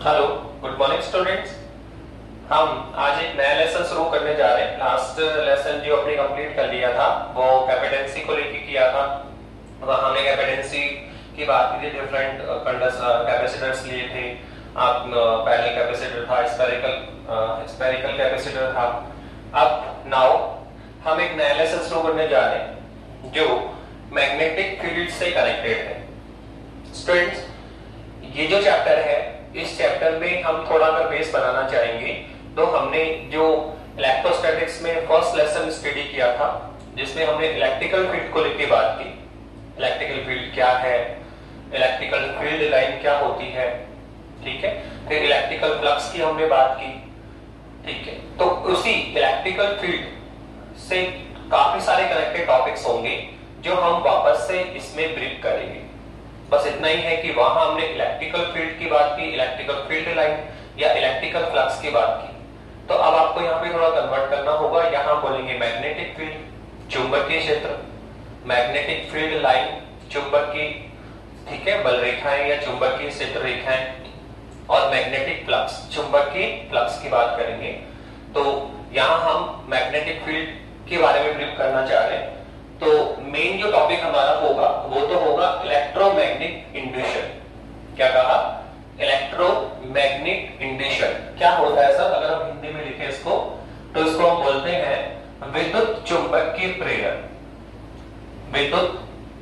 Hello, good morning students. हम आज एक नया लेसन शुरू करने जा रहे हैं। लास्ट लेसन जो अपने कंप्लीट कर लिया था वो कैपेटेंसी को लेके किया था। हमने कैपेटेंसी की बात की थी, डिफरेंट कैपेसिटर्स लिए थे। आप पैरेलल कैपेसिटर था, स्फेरिकल कैपेसिटर था। अब नाउ हम एक नया लेसन शुरू करने जा रहे हैं जो मैग्नेटिक फील्ड से कनेक्टेड है। स्टूडेंट्स, ये जो चैप्टर है, इस चैप्टर में हम थोड़ा अगर बेस बनाना चाहेंगे तो हमने जो इलेक्ट्रोस्टैटिक्स में फर्स्ट लेसन स्टडी किया था, जिसमें हमने इलेक्ट्रिकल फील्ड को लेकर बात की। इलेक्ट्रिकल फील्ड क्या है, इलेक्ट्रिकल फील्ड लाइन क्या होती है, ठीक है। फिर इलेक्ट्रिकल फ्लक्स की हमने बात की, ठीक है। तो उसी इलेक्ट्रिकल फील्ड से काफी सारे कनेक्टेड टॉपिक्स होंगे जो हम वापस से इसमें ब्रीफ करेंगे। बस इतना ही है कि वहां हमने इलेक्ट्रिकल फील्ड की बात की, इलेक्ट्रिकल फील्ड लाइन या इलेक्ट्रिकल फ्लक्स की बात की। तो अब आपको यहाँ पे थोड़ा कन्वर्ट करना होगा। यहाँ बोलेंगे मैग्नेटिक फील्ड, चुंबकीय क्षेत्र, मैग्नेटिक फील्ड लाइन, चुंबकीय, ठीक है, बल रेखाएं या चुंबकीय क्षेत्र रेखाएं, और मैग्नेटिक फ्लक्स, चुंबकीय फ्लक्स की बात करेंगे। तो यहाँ हम मैग्नेटिक फील्ड के बारे में ब्रीफ करना चाह रहे हैं। तो मेन जो टॉपिक हमारा होगा वो तो होगा इलेक्ट्रोमैग्नेटिक इंड्यूशन। क्या कहा? इलेक्ट्रोमैग्नेटिक इंड्यूशन क्या होता है सर? अगर हम हिंदी में लिखें इसको तो इसको हम बोलते हैं विद्युत चुंबकीय प्रेरण। विद्युत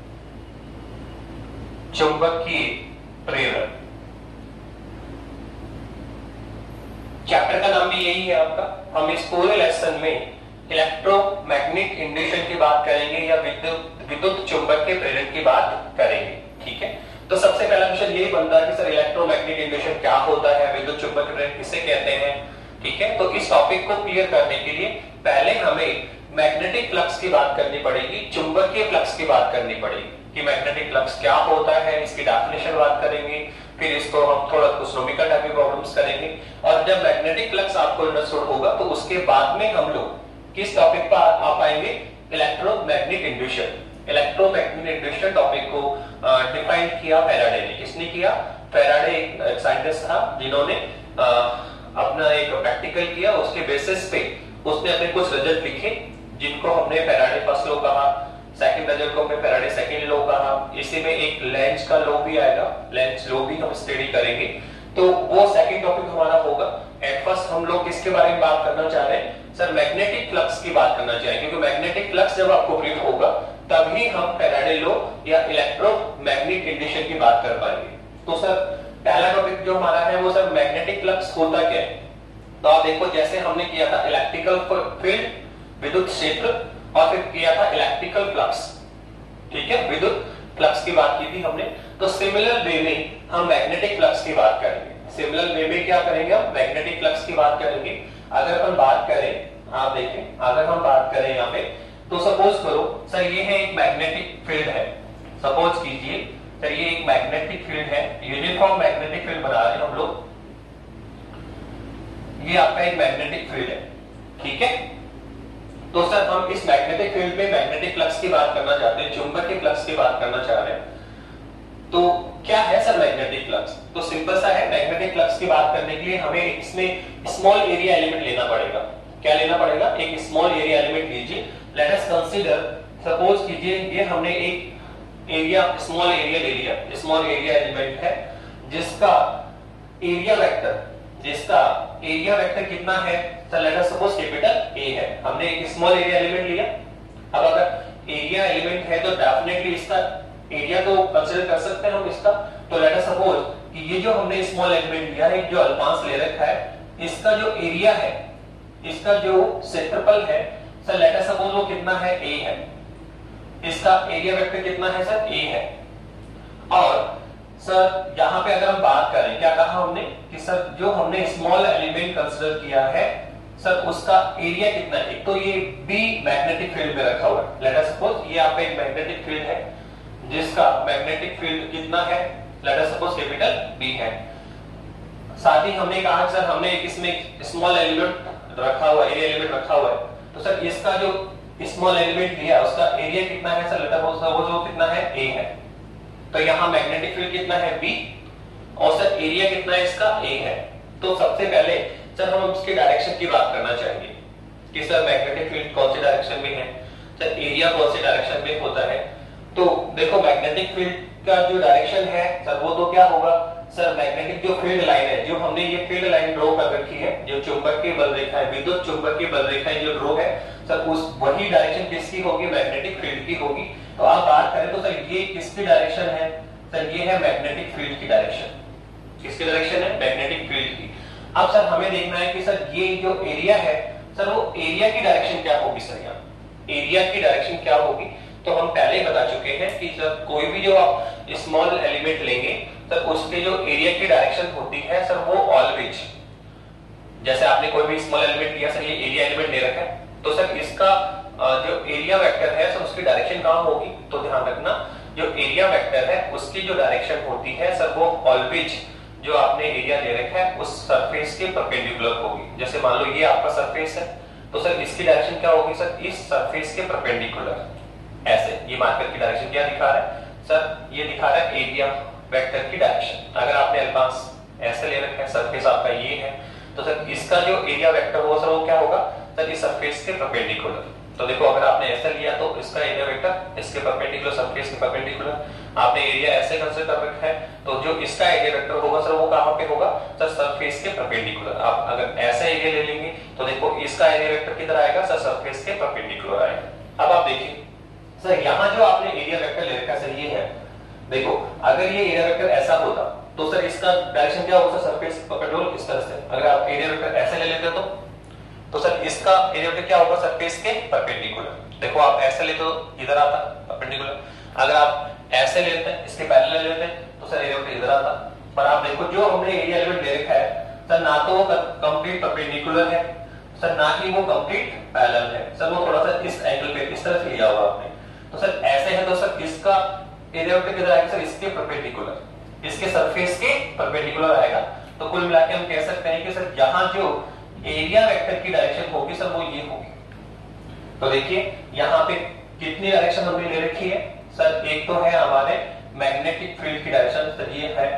चुंबकीय प्रेरण। चैप्टर का नाम भी यही है आपका। हम इस पूरे लेसन में इलेक्ट्रोमैग्नेटिक इंड्यूशन की बात करेंगे या विद्युत चुंबकीय प्रेरण की बात करेंगे, ठीक है। तो सबसे पहला क्वेश्चन यही बनता है कि सर इलेक्ट्रोमैग्नेटिक इंड्यूशन क्या होता है, विद्युत चुंबकीय प्रेरण किसे कहते हैं, ठीक है। तो इस टॉपिक को क्लियर करने के लिए पहले हमें मैग्नेटिक फ्लक्स की बात करनी पड़ेगी, चुंबकीय फ्लक्स की बात करनी पड़ेगी कि मैग्नेटिक फ्लक्स क्या होता है, इसकी डेफिनेशन बात करेंगे। फिर इसको हम थोड़ा कुछ न्यूमेरिकल टाइप के प्रॉब्लम्स करेंगे। और जब मैग्नेटिक फ्लक्स आपको अंडरस्टूड होगा तो उसके बाद में हम लोग किस टॉपिक पर आ पाएंगे? Electromagnetic induction. Electromagnetic induction topic को डिफाइन किया फैराडे ने। किसने किया? फैराडे एक साइंटिस्ट था जिन्होंने अपना एक प्रैक्टिकल किया, उसके बेसिस पे उसने अपने कुछ रिजल्ट लिखे जिनको हमने फैराडे फर्स्ट लॉ कहा, सेकंड रिजल्ट को हमने फैराडे सेकंड लॉ कहा। इसी में एक लेंज का लॉ भी आएगा, लेंज लॉ भी हम स्टडी करेंगे। तो वो सेकंड टॉपिक हमारा होगा। एट फर्स्ट हम लोग किसके बारे में बात करना चाह रहे हैं? सर मैग्नेटिक फ्लक्स की बात करना चाहेंगे, क्योंकि मैग्नेटिक फ्लक्स जब आपको ब्रीफ होगा तभी हम फैराडे लॉ या इलेक्ट्रोमैग्नेटिक इंड्यूशन की बात कर पाएंगे। तो सर पहला टॉपिक जो हमारा है वो सर मैग्नेटिक फ्लक्स होता क्या है। तो आप देखो, जैसे हमने किया था इलेक्ट्रिकल फील्ड, विद्युत क्षेत्र, और फिर किया था इलेक्ट्रिकल फ्लक्स, ठीक है, विद्युत फ्लक्स की बात की थी हमने। तो सिमिलर वे में हम मैग्नेटिक फ्लक्स की बात करेंगे। सिमिलर वे में क्या करेंगे? हम मैग्नेटिक फ्लक्स की बात करेंगे। अगर हम बात करें, आप देखें, अगर हम बात करें यहाँ पे, तो सपोज करो सर ये है एक मैग्नेटिक फील्ड है। सपोज कीजिए सर ये एक मैग्नेटिक फील्ड है, यूनिफॉर्म मैग्नेटिक फील्ड बना रहे हैं हम लोग। ये आपका एक मैग्नेटिक फील्ड है, ठीक है। तो सर हम इस मैग्नेटिक फील्ड में मैग्नेटिक फ्लक्स की बात करना चाहते हैं, चुंबकीय फ्लक्स की बात करना चाह रहे हैं। तो क्या है सर मैग्नेटिक फ्लक्स? तो सिंपल सा है, मैग्नेटिक फ्लक्स की बात करने के लिए हमें इसमें स्मॉल एरिया एलिमेंट लेना पड़ेगा। क्या लेना पड़ेगा? एक स्मॉल एरिया एलिमेंट लीजिए। लेट अस कंसीडर, सपोज कीजिए ये हमने एक एरिया, स्मॉल एरिया ले लिया। स्मॉल एरिया एलिमेंट है जिसका एरिया वेक्टर कितना है? Sir let us suppose capital A है। हमने एक स्मॉल एरिया एलिमेंट लिया। अब अगर एरिया एलिमेंट है तो डेफिनेटली इसका एरिया तो कंसीडर कर सकते हैं हम इसका। तो लेट अस सपोज कि ये जो हमने स्मॉल एलिमेंट लिया है, जो अल्फांस ले रखा है, इसका जो एरिया है, इसका जो क्षेत्रफल है, सर लेट अस सपोज वो कितना है? ए है। इसका एरिया वेक्टर कितना है सर? ए है। और सर यहाँ पे अगर हम बात करें, क्या कहा हमने कि सर जो हमने स्मॉल एलिमेंट कंसीडर किया है, सर उसका एरिया कितना है? तो ये बी मैग्नेटिक फील्ड में रखा हुआ है। लेट अस सपोज ये आपका एक मैग्नेटिक फील्ड है जिसका मैग्नेटिक फील्ड कितना है? Let us suppose capital B है। साथ ही हमने कहा सर हमने एक इसमें स्मॉल एलिमेंट रखा हुआ, एरिया एलिमेंट रखा हुआ है। तो सर इसका जो स्मॉल एलिमेंट लिया उसका एरिया कितना है? सर लेट अस सपोज वो जो कितना है? ए है। तो यहाँ मैग्नेटिक फील्ड कितना है? बी। और सर एरिया कितना है इसका, ए है। तो सबसे पहले सर हम उसके डायरेक्शन की बात करना चाहेंगे कि सर मैग्नेटिक फील्ड कौन से डायरेक्शन में है, सर एरिया कौन से डायरेक्शन में होता है। तो देखो मैग्नेटिक फील्ड का जो डायरेक्शन है सर वो तो क्या होगा सर, मैग्नेटिक जो फील्ड लाइन है, जो हमने ये फील्ड लाइन ड्रॉ कर रखी है, जो चुंबकीय बल रेखा है, विद्युत चुंबकीय बल रेखा जो ड्रॉ है सर, उस वही डायरेक्शन किसकी होगी, मैग्नेटिक फील्ड की होगी। तो आप बात करें तो सर ये किसकी डायरेक्शन है, सर ये है मैग्नेटिक फील्ड की डायरेक्शन। किसकी डायरेक्शन है, मैग्नेटिक फील्ड की। अब सर हमें देखना है कि सर ये जो एरिया है सर वो एरिया की डायरेक्शन क्या होगी, सर यहाँ एरिया की डायरेक्शन क्या होगी। तो हम पहले ही बता चुके हैं कि सर कोई भी जो आप स्मॉल एलिमेंट लेंगे सर उसके जो एरिया की डायरेक्शन होती है सर वो ऑलवेज, जैसे आपने कोई भी स्मॉल एलिमेंट लिया सर, ये एरिया एलिमेंट ले रखा है, तो सर इसका जो एरिया वेक्टर है सर उसकी डायरेक्शन कहां होगी, तो ध्यान रखना जो एरिया वेक्टर है उसकी जो डायरेक्शन होती है सर वो ऑलवेज जो आपने एरिया ले रखा है उस सरफेस के परपेंडिकुलर होगी। जैसे मान लो ये आपका सरफेस है तो सर इसकी डायरेक्शन क्या होगी सर, इस सरफेस के परपेंडिकुलर। ऐसे ये मार्कर की डायरेक्शन क्या दिखा रहा है सर, ये दिखा रहा है एरिया वेक्टर की डायरेक्शन। अगर आपने अल्पांश ऐसे ले रखा है, सरफेस आपका ये है, तो सर इसका जो एरिया वेक्टर होगा सर वो क्या होगा सर, इस सरफेस के परपेंडिकुलर। तो देखो अगर आपने ऐसा लिया तो इसका एरिया वेक्टर इसके परपेंडिकुलर, सरफेस के परपेंडिकुलर। आपने एरिया ऐसे कंसीडर कर रखा है तो जो इसका एरिया वेक्टर होगा सर वो कहां पे होगा सर, सरफेस के परपेंडिकुलर। आप अगर ऐसा एरिया ले लेंगे तो देखो इसका एरिया वेक्टर किधर आएगा सर, सरफेस के परपेंडिकुलर आएगा। अब आप देखिए सर यहाँ जो आपने एरिया वेक्टर ले रखा सर ये है, देखो अगर ये एरिया वेक्टर ऐसा होता तो सर इसका डायरेक्शन क्या होगा सर, सरफेस परपेंडिकुलर इस तरह से। अगर आप एरिया वेक्टर ऐसे ले लेते तो सर इसका एरिया वेक्टर क्या होगा, सरफेस के परपेंडिकुलर। देखो आप ऐसे लेते तो इधर आता परपेंडिकुलर, अगर आप ऐसे लेते हैं इसके पैरेलल लेते तो सर एरिया वेक्टर इधर आता। पर आप देखो जो हमने एरिया एलिमेंट ले रखा है सर ना तो वो कंप्लीट परपेंडिकुलर है सर, ना ही वो कंप्लीट पैरेलल है सर, वो थोड़ा सा इस एंगल पे इस तरह से लिया हुआ आपने। तो सर ऐसे है तो सर इसका एरिया वेक्टर किधर आएगा सर, इसके परपेंडिकुलर, इसके सरफेस के परपेंडिकुलर आएगा। तो कुल मिलाकर हम कह सकते हैं कि सर यहाँ जो एरिया वेक्टर की डायरेक्शन होगी सर वो ये होगी। तो देखिए यहाँ पे कितनी डायरेक्शन हमने ले रखी है सर, एक तो है हमारे मैग्नेटिक फील्ड की डायरेक्शन सर ये है,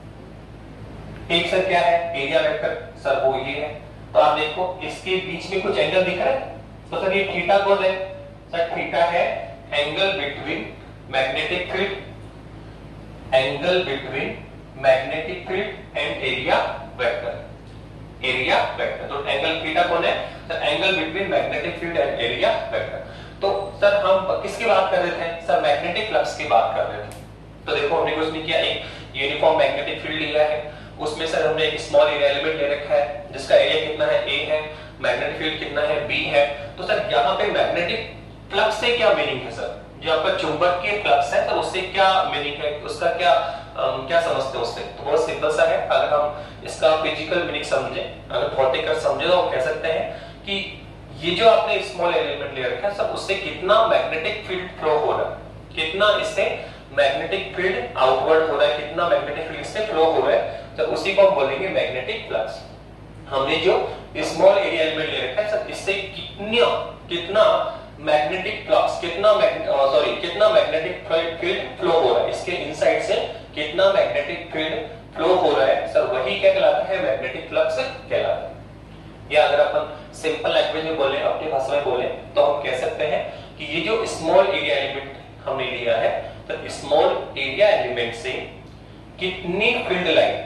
एक सर क्या है एरिया वेक्टर सर वो ये है। तो आप देखो इसके बीच में कुछ एंगल दिख रहा है तो सर ये थीटा कौन है सर, थीटा है angle between magnetic field, angle between magnetic field and area vector, area vector. तो एंगल थीटा कौन है sir, angle between magnetic field and area vector. तो सर हम किसकी बात कर रहे थे सर, मैग्नेटिक फ्लक्स की बात कर रहे थे। तो देखो हमने कुछ नहीं किया, एक यूनिफॉर्म मैग्नेटिक फील्ड लिया है, उसमें सर हमने एक स्मॉल एरिया एलिमेंट ले रखा है जिसका एरिया कितना है ए है, मैग्नेटिक फील्ड कितना है बी है। तो सर यहाँ पे मैग्नेटिक फ्लक्स से क्या मीनिंग है सर, जो आपका चुंबकीय फ्लक्स है तो उससे क्या मीनिंग है, उसका क्या क्या समझते हैं उससे। तो बहुत सिंपल सा है, अगर हम इसका फिजिकल मीनिंग समझे, अगर भौतिक समझे तो हम कह सकते हैं कि ये जो आपने स्मॉल एलिमेंट ले रखा है सब उससे कितना मैग्नेटिक फील्ड फ्लो हो रहा है, कितना इससे मैग्नेटिक फील्ड आउटवर्ड हो रहा है, कितना मैग्नेटिक फील्ड इससे फ्लो हो रहा है, तो उसी को हम बोलेंगे मैग्नेटिक फ्लक्स। हमने जो स्मॉल एरिया एलिमेंट ले रखा है सर इससे कितना मैग्नेटिक फ्लक्स, कितना मैग्नेटिक फील्ड फ्लो हो रहा है, इसके इनसाइड से कितना मैग्नेटिक फील्ड फ्लो हो रहा है सर, वही क्या कहलाता है, मैग्नेटिक फ्लक्स कहलाता है। या अगर अपन सिंपल लैंग्वेज में बोले, अपनी भाषा में बोले तो हम कह सकते हैं कि ये जो स्मॉल एरिया एलिमेंट हमने लिया है तो स्मॉल एरिया एलिमेंट से कितनी फील्ड लाइन,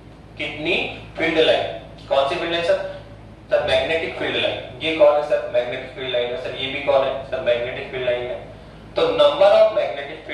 कौन सी field line sir, magnetic field line. ये कौन है सर, मैग्नेटिक फील्ड लाइन है सर, ये भी कौन है सर, मैग्नेटिक फील्ड लाइन है। तो number of magnetic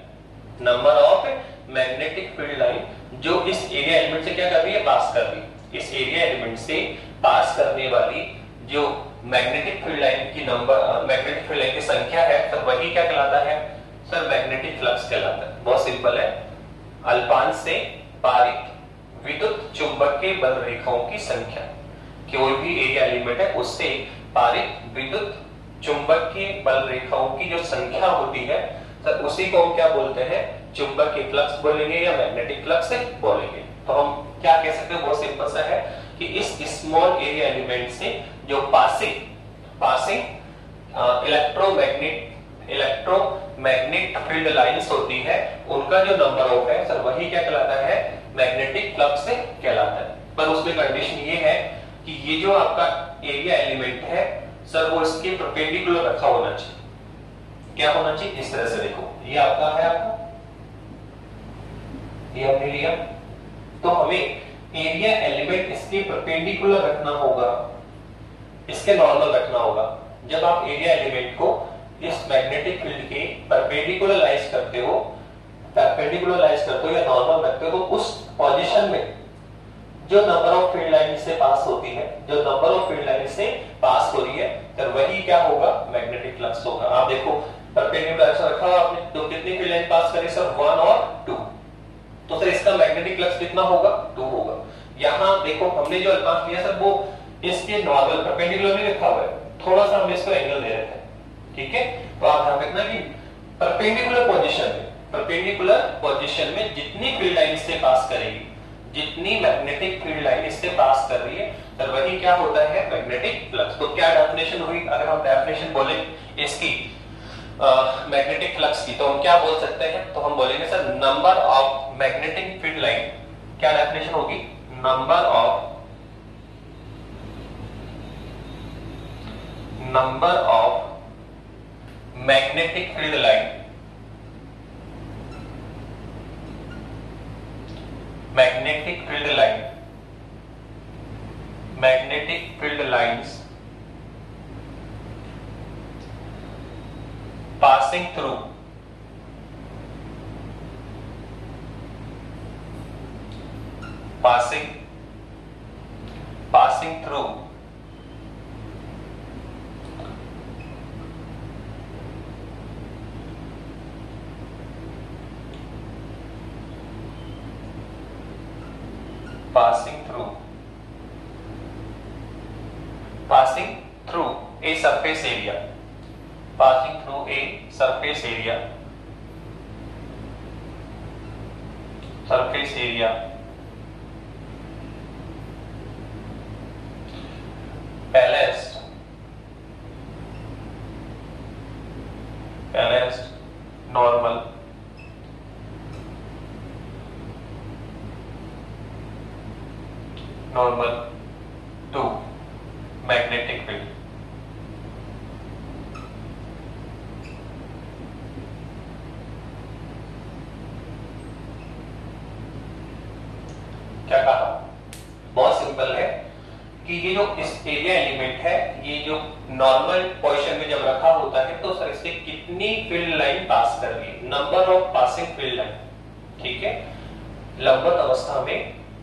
field line जो इस एरिया एलिमेंट से क्या कर रही है, पास कर रही है, इस एरिया एलिमेंट से पास करने वाली जो मैग्नेटिक फील्ड लाइन की मैग्नेटिक फील्ड लाइन की संख्या है सर वही क्या कहलाता है सर, मैग्नेटिक फ्लक्स कहलाता है। बहुत सिंपल है, अल्पांश से पारित विद्युत चुंबकीय बल रेखाओं की संख्या, कोई भी एरिया एलिमेंट है उससे पारित विद्युत चुंबकीय बल रेखाओं की जो संख्या होती है सर उसी को हम क्या बोलते हैं, चुंबकीय फ्लक्स बोलेंगे या मैग्नेटिक फ्लक्स बोलेंगे। तो हम क्या कह सकते हैं, बहुत सिंपल सा है कि इस स्मॉल एरिया एलिमेंट से जो पासिंग इलेक्ट्रोमैग्नेट फील्ड लाइंस होती है उनका जो नंबर ऑफ है सर वही क्या कहलाता है, मैग्नेटिक फ्लक्स से कहलाता है। पर उसमें कंडीशन ये है कि ये जो आपका एरिया एलिमेंट है सर वो इसके परपेंडिकुलर रखा होना चाहिए। क्या होना चाहिए? इस तरह से देखो, ये आपका है, आपका ये हमने लिया, तो हमें एरिया एलिमेंट इसके परपेंडिकुलर रखना होगा, इसके नॉर्मल रखना होगा। जब आप एरिया एलिमेंट को इस मैग्नेटिक फील्ड के परपेंडिकुलराइज करते हो या नॉर्मल रखते हो, तो उस पोजीशन में जो नंबर ऑफ फील्ड लाइन से पास होती है, जो नंबर ऑफ फील्ड लाइन से पास हो रही है सर वही क्या होगा? मैग्नेटिक फ्लक्स होगा। आप देखो परपेंडिकुलर ऐसा रखा आपने, तो कितनी फील्ड लाइन पास करी सर? 1 और 2, तो सर इसका मैग्नेटिक फ्लक्स कितना होगा? 2 होगा। यहां देखो हमने जो अल्फा लिया सर वो इसके नॉर्मल परपेंडिकुलर नहीं रखा हुआ है, थोड़ा सा हमने इसको एंगल दे रखा है, ठीक है। तो आप ध्यान रखना कि परपेंडिकुलर पोजीशन में जितनी फील्ड लाइन इससे पास करेगी, जितनी मैग्नेटिक फील्ड लाइन इससे पास कर रही है सर वही क्या होता है? Magnetic flux. तो क्या डेफिनेशन हुई? अगर हम डेफिनेशन बोले इसकी मैग्नेटिक फ्लक्स की, तो हम क्या बोल सकते हैं? तो हम बोलेंगे sir number of magnetic field line, क्या डेफिनेशन होगी? Number of magnetic field line, magnetic field lines passing through a surface area, passing through a surface area balanced normal to magnetic field। क्या कहा? बहुत सिंपल है कि ये जो इस एरिया एलिमेंट है, ये जो नॉर्मल पोजीशन में जब रखा होता है तो सर इससे कितनी फील्ड लाइन पास कर रही है? Number of passing field line, ठीक है। लंबवत अवस्था में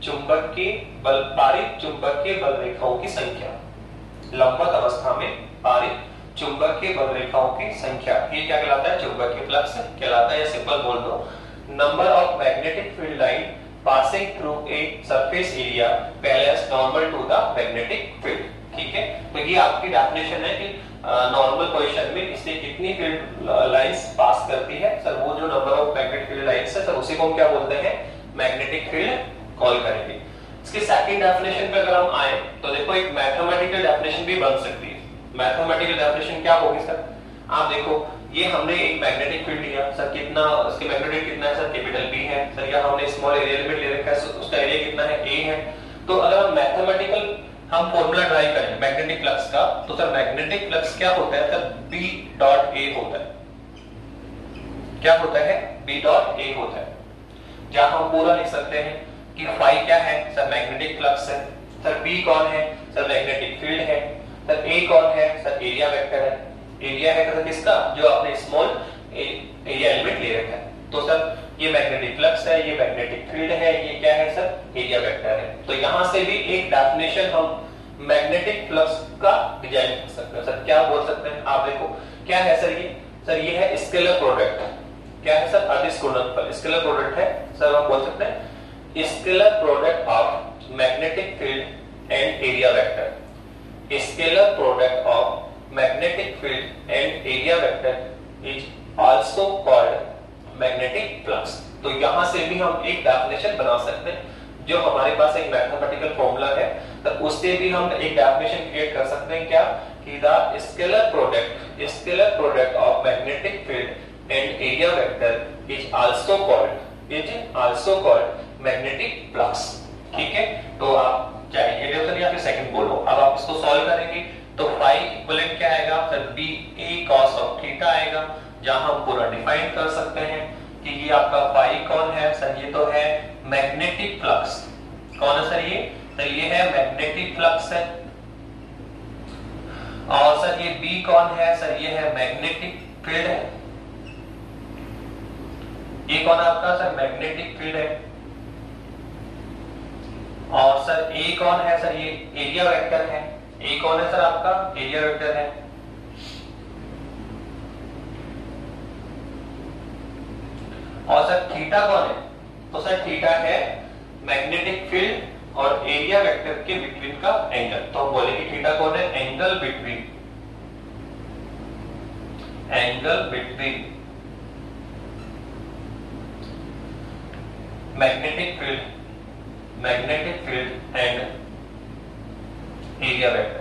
पारित चुंबकीय बल रेखाओं की संख्या, लंबवत अवस्था में पारित चुंबकीय बल रेखाओं की संख्या, ये क्या कहलाता है? चुंबकीय फ्लक्स कहलाता है। या सिंपल बोल दो, number of magnetic field line passing through a surface area balanced normal to the magnetic field, ठीक है। तो ये आपकी डेफिनेशन है कि नॉर्मल पोजीशन में इससे कितनी फील्ड लाइंस पास करती है सर, वो जो number of magnetic field lines है सर उसी को हम क्या बोलते हैं? मैग्नेटिक फील्ड कॉल करेंगे। इसकी सेकंड डेफिनेशन पे अगर हम आए तो देखो एक मैथमेटिकल डेफिनेशन भी बन सकती है। मैथमेटिकल डेफिनेशन क्या होगी सर? आप देखो ये हमने एक मैग्नेटिक फील्ड लिया सर, कितना उसके मैग्नेटिक कितना है सर? कैपिटल B है सर। यहाँ हमने स्मॉल एरिया एलिमेंट ले रखा है, उसका एरिया कितना है? A है। तो अगर हम मैथमेटिकल फॉर्मूला ट्राई करें मैग्नेटिक फ्लक्स का, तो सर मैग्नेटिक फ्लक्स क्या होता है सर? B डॉट A होता है। क्या होता है? B डॉट A होता है। जहां हम पूरा लिख सकते हैं कि फाई क्या है सर? मैग्नेटिक फ्लक्स है सर। B कौन है सर? मैग्नेटिक फील्ड है सर। A कौन है सर? एरिया वेक्टर है। एरिया है सर किसका? जो आपने स्मॉल एरिया एलिमेंट ले रखा है। तो सर ये मैग्नेटिक फ्लक्स है, ये मैग्नेटिक फील्ड है, ये क्या है सर? एरिया वेक्टर है। तो यहां से भी एक डेफिनेशन हम मैग्नेटिक फ्लक्स का डिजाइन कर सकते हैं सर। क्या बोल सकते हैं? आप देखो क्या है सर? ये है स्केलर प्रोडक्ट। क्या है सर? अदिश गुणनफल स्केलर प्रोडक्ट है सर। हम बोल सकते हैं scalar product of magnetic field and area vector. Scalar product of magnetic field and area vector is also called magnetic flux। तो यहां से भी हम एक डेफिनेशन बना सकते हैं, जो हमारे पास एक मैथमेटिकल फॉर्मूला है तो उससे भी हम एक डेफिनेशन क्रिएट कर सकते हैं। क्या कि the scalar product of magnetic field and area vector is also called magnetic flux. ठीक है, तो आप चाहे ये डिवीजन या फिर सेकंड बोलो। अब आप इसको सॉल्व करेंगे तो फाई इक्विवेलेंट क्या आएगा sir, B A cos of theta आएगा, जहां हम पूरा डिफाइन कर सकते हैं कि ये आपका फाई कौन है सर, ये तो है मैग्नेटिक फ्लक्स। कौन है सर ये? सर ये है मैग्नेटिक फ्लक्स है। और सर ये बी कौन है सर, ये है मैग्नेटिक फील्ड है। ये कौन है आपका सर, मैग्नेटिक फील्ड है। और सर ए कौन है सर, ये एरिया वेक्टर है। ए कौन है सर आपका, एरिया वेक्टर है। और सर थीटा कौन है, तो सर थीटा है मैग्नेटिक फील्ड और एरिया वेक्टर के बिटवीन का एंगल। तो हम बोलेंगे थीटा कौन है, angle between magnetic field and area vector.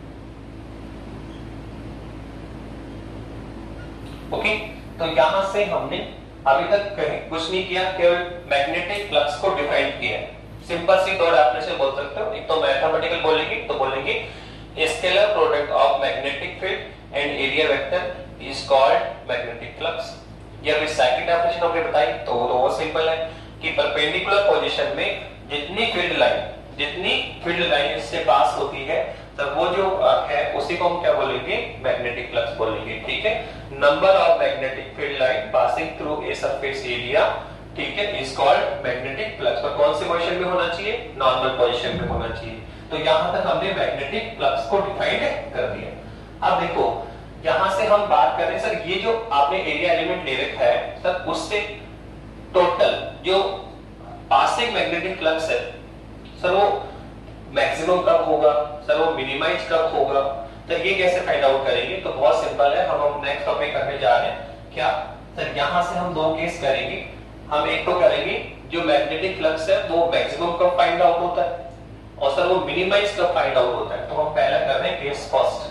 Okay, तो यहां से हमने अभी तक कुछ नहीं किया, केवल मैग्नेटिक फ्लक्स को डिफाइन किया है। सिंपल सी दो डेफिनेशन बोल सकते हो, एक तो मैथमेटिकल बोलेंगे तो बोलेंगे scalar product of magnetic field and area vector is called magnetic flux. या फिर सेकंड डेफिनेशन हमने बताई तो वो सिंपल है कि परपेंडिकुलर पोजीशन में जितनी फील्ड लाइन इससे पास होती है तब वो जो है उसी को हम क्या बोलेंगे, मैग्नेटिक फ्लक्स बोलेंगे। ठीक है, number of magnetic field line passing through a surface area, ठीक है, इज कॉल्ड मैग्नेटिक फ्लक्स। पर कौन सी पोजीशन में होना चाहिए, नॉर्मल पोजीशन में होना चाहिए। तो यहां तक हमने मैग्नेटिक फ्लक्स को डिफाइन कर दिया। अब देखो यहां से हम बात कर रहे हैं सर, ये जो आपने एरिया एलिमेंट ले रखा है सर, उससे टोटल जो पासिंग मैग्नेटिक फ्लक्स है सर वो मैक्सिमम कब होगा सर, वो मिनिमाइज कब होगा। तो ये कैसे फाइंड आउट करेंगे, तो बहुत सिंपल है। हम नेक्स्ट टॉपिक करने जा रहे हैं क्या सर, यहां से हम दो केस करेंगे। हम एक तो करेंगे जो मैग्नेटिक फ्लक्स है वो मैक्सिमम कब फाइंड आउट होता है और सर वो मिनिमाइज कब फाइंड आउट होता है। तो हम पहला कर रहे हैं case first.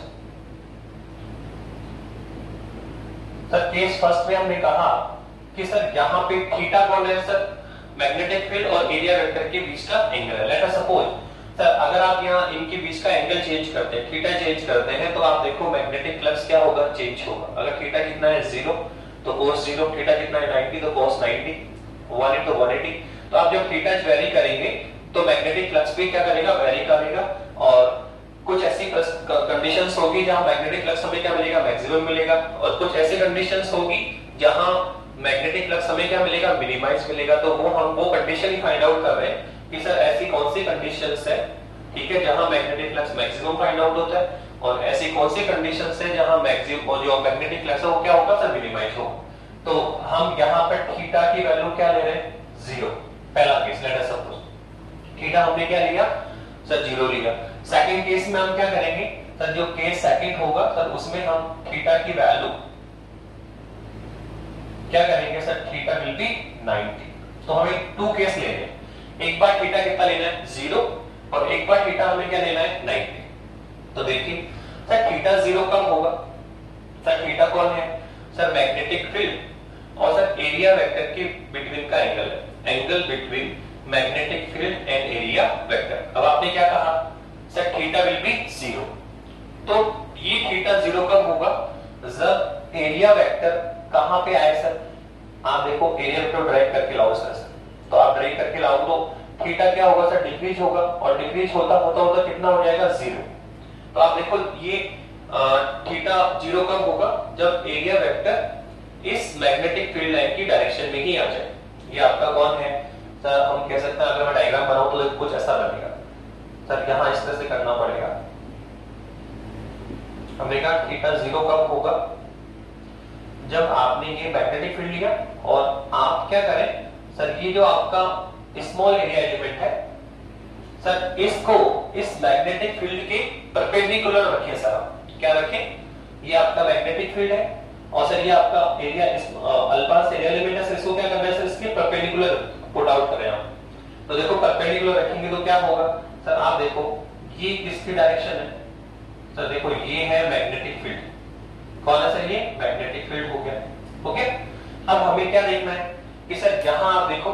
Sir case first में हमने कहा कि सर यहाँ पे थीटा कौन है सर, मैग्नेटिक फील्ड और एरिया वेक्टर के बीच का एंगल है। लेट अस सपोज सर अगर आप यहाँ इनके बीच का एंगल चेंज करते हैं, थीटा चेंज करते हैं, तो आप देखो मैग्नेटिक फ्लक्स क्या होगा, चेंज होगा। अगर थीटा कितना है 0 तो cos 0, थीटा कितना है 90 तो cos 90, 1 तो 180। तो आप जब थीटा वेरी करेंगे तो मैग्नेटिक फ्लक्स भी क्या करेगा, वेरी करेगा। और कुछ ऐसी कंडीशंस होगी जहां मैग्नेटिक फ्लक्स हमें क्या मिलेगा, मैक्सिमम मिलेगा। और कुछ ऐसी कंडीशंस होगी जहां मैग्नेटिक फ्लक्स हमें क्या मिलेगा, मिनिमाइज मिलेगा। तो हम वो कंडीशन ही फाइंड आउट कर रहे हैं कि सर ऐसी कौन सी कंडीशंस है, ठीक है, जहां magnetic flux maximum find out होता है और ऐसी कौन सी कंडीशंस है जहां मैक्सिमम और जो मैग्नेटिक फ्लक्स है वो क्या होगा सर, मिनिमाइज हो। तो हम यहां पर थीटा की वैल्यू क्या ले रहे हैं, 0। पहला case, let us suppose theta हमने क्या लिया सर, 0 लिया। सेकंड केस में हम क्या करेंगे सर, जो केस सेकंड होगा सर उसमें हम थीटा की वैल्यू क्या करेंगे सर, थीटा विल बी 90। तो हमें 2 केस लेने हैं, एक बार थीटा कितना लेना है 0 और एक बार थीटा हमें क्या लेना है 90। तो देखिए सर थीटा 0 कब होगा सर, थीटा कौन है सर, मैग्नेटिक फील्ड और सर एरिया वेक्टर के बिटवीन का एंगल है, angle between magnetic field and area vector. अब आपने क्या कहा सर, थीटा विल बी 0। तो ये थीटा 0 कब होगा, जब एरिया वेक्टर कहां पे आए सर, आप देखो एरिया वेक्टर ड्राइव करके लाओ सर। तो आप ड्राइव करके लाओ तो थीटा क्या होगा सर, डिक्रीज होगा और डिक्रीज होता होता कितना हो जाएगा, 0। तो आप देखो ये थीटा 0 कब होगा, जब एरिया वेक्टर इस मैग्नेटिक फील्ड लाइन की डायरेक्शन में ही आ जाए। ये आपका कौन है सर, हम कह सकते हैं अगर मैं डायग्राम बनाऊं तो कुछ ऐसा बनेगा सर, यहां इस तरह से करना पड़ेगा। हमने कहा थीटा 0 कब होगा, जब आपने ये मैग्नेटिक फील्ड लिया और आप क्या करें सर, ये जो आपका स्मॉल एरिया एलिमेंट है सर, इसको इस मैग्नेटिक फील्ड के परपेंडिकुलर रखें सर। आप क्या रखें, ये आपका मैग्नेटिक फील्ड है और सर ये आपका एरिया अल्फा एरिया एलिमेंट है सर, इसको क्या करना है सर, इसके परपेंडिकुलर पुट आउट करें आप। तो देखो परपेंडिकुलर रखेंगे तो क्या होगा सर, आप देखो ये किसकी डायरेक्शन है सर, देखो ये है मैग्नेटिक फील्ड। कौन है सर, ये मैग्नेटिक फील्ड हो गया। ओके, अब हमें क्या देखना है कि सर यहां आप देखो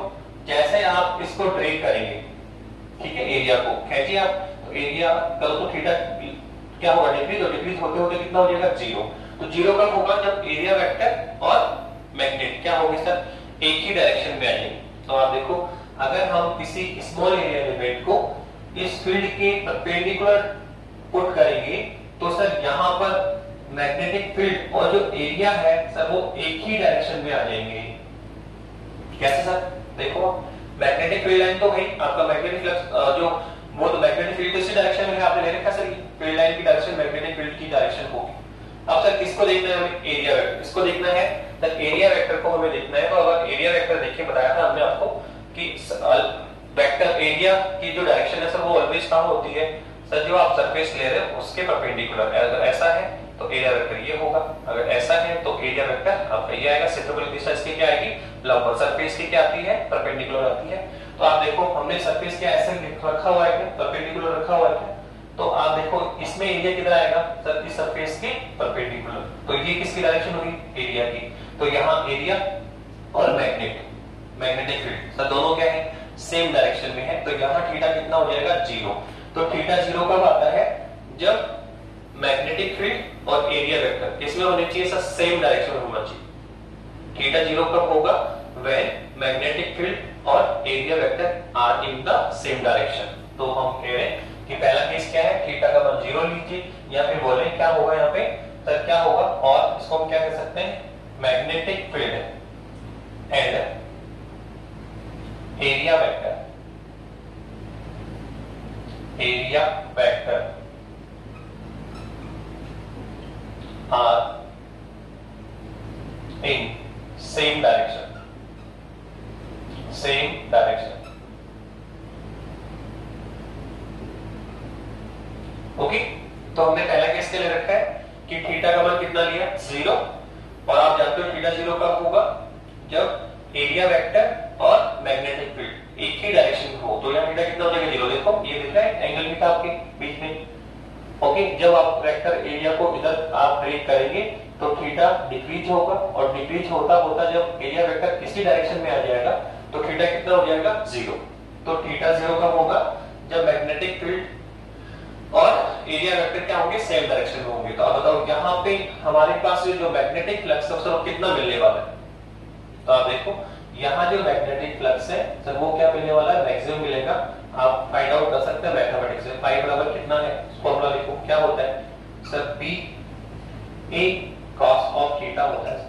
जैसे आप इसको ड्रेग करेंगे, ठीक है, एरिया को खींचिए आप, तो एरिया करो तो थीटा क्या होगा, डिक्रीज, और डिक्रीज होते होते कितना हो जाएगा, जीरो। तो जीरो कब होगा, जब एरिया वेक्टर और मैग्नेट क्या होंगे सर, एक ही डायरेक्शन में आएंगे। तो आप देखो, अगर हम किसी स्मॉल एरिया एलिमेंट को इस फील्ड के परपेंडिकुलर पुट करेंगे तो सर यहाँ पर मैग्नेटिक फील्ड और जो एरिया है सर वो एक ही डायरेक्शन में आ जाएंगे। कैसे सर, देखो मैग्नेटिक फील्ड लाइन तो भाई आपका मैग्नेटिक फ्लक्स जो वो तो मैग्नेटिक फील्ड इसी डायरेक्शन में है, आपने ले रखा सर, फील्ड लाइन की डायरेक्शन मैग्नेटिक फील्ड की डायरेक्शन होगी। अब सर किसको देखना है हमें, एरिया वेक्टर, इसको देखना है। सर एरिया वेक्टर को हमें देखना है, तो अगर एरिया वेक्टर देखिए, बताया था हमने आपको कि वेक्टर एरिया की जो डायरेक्शन है सर वो ऑलवेज कहां होती है सर, जो आप सरफेस ले रहे हो उसके परपेंडिकुलर। अगर ऐसा है तो एरिया वेक्टर ये होगा, अगर ऐसा है तो एरिया वेक्टर आपका ये आएगा। क्षेत्रफल दिशा इसकी क्या आएगी, लंबवत। सरफेस की क्या आती है, परपेंडिकुलर आती है। तो आप देखो हमने सरफेस क्या ऐसे रखा हुआ है, परपेंडिकुलर रखा हुआ है, तो आप देखो इसमें एरिया किधर आएगा सर, इस सरफेस के परपेंडिकुलर। तो ये किसकी डायरेक्शन होगी, एरिया की। तो यहाँ एरिया और मैग्नेटिक फील्ड सर दोनों क्या है, सेम डायरेक्शन में है। तो यहाँ थीटा कितना हो जाएगा, जीरो। तो थीटा जीरो कब आता है, जब मैग्नेटिक फील्ड और एरिया वेक्टर इसमें होने चाहिए सर सेम डायरेक्शन में होना चाहिए। थीटा जीरो कब होगा, व्हेन मैग्नेटिक फील्ड और area vector are in the same direction. तो हम कह रहे हैं कि पहला केस क्या है, थीटा का मान जीरो लीजिए, या फिर बोले क्या होगा यहाँ पे सर, क्या होगा, और इसको हम क्या कह सकते हैं, magnetic field and area vector are in same direction. Okay, तो हमने पहला केस के लिए रखा है कि थीटा का मान कितना लिया, जीरो। और आप जानते हो थीटा जीरो कब होगा, जब एरिया वेक्टर और मैग्नेटिक फील्ड एक ही डायरेक्शन में हो। तो यहाँ थीटा कितना हो जाएगा, जीरो। देखो ये दिख रहा है एंगल भी था आपके बीच में। ओके, जब आप वेक्टर एरिया को इधर आप ब्रेक करेंगे तो थीटा डिक्रीज होगा, और डिक्रीज होता होता जब एरिया वेक्टर इसी डायरेक्शन में आ जाएगा तो थीटा कितना हो जाएगा, जीरो। तो थीटा जीरो कब होगा, जब मैग्नेटिक फील्ड और एरिया वेक्टर क्या होंगे, सेम डायरेक्शन में होंगे। तो आप बताओ यहाँ पे हमारे पास जो मैग्नेटिक फ्लक्स है सर कितना मिलने वाला है। तो आप देखो यहाँ जो मैग्नेटिक फ्लक्स है सर वो क्या मिलने वाला है, मैक्सिमम मिलेगा। आप फाइंड आउट कर सकते हैं मैथमेटिक्स से। फाई बराबर कितना है, फॉर्मूला लिखो, क्या होता है sir, B A cos of theta होता है।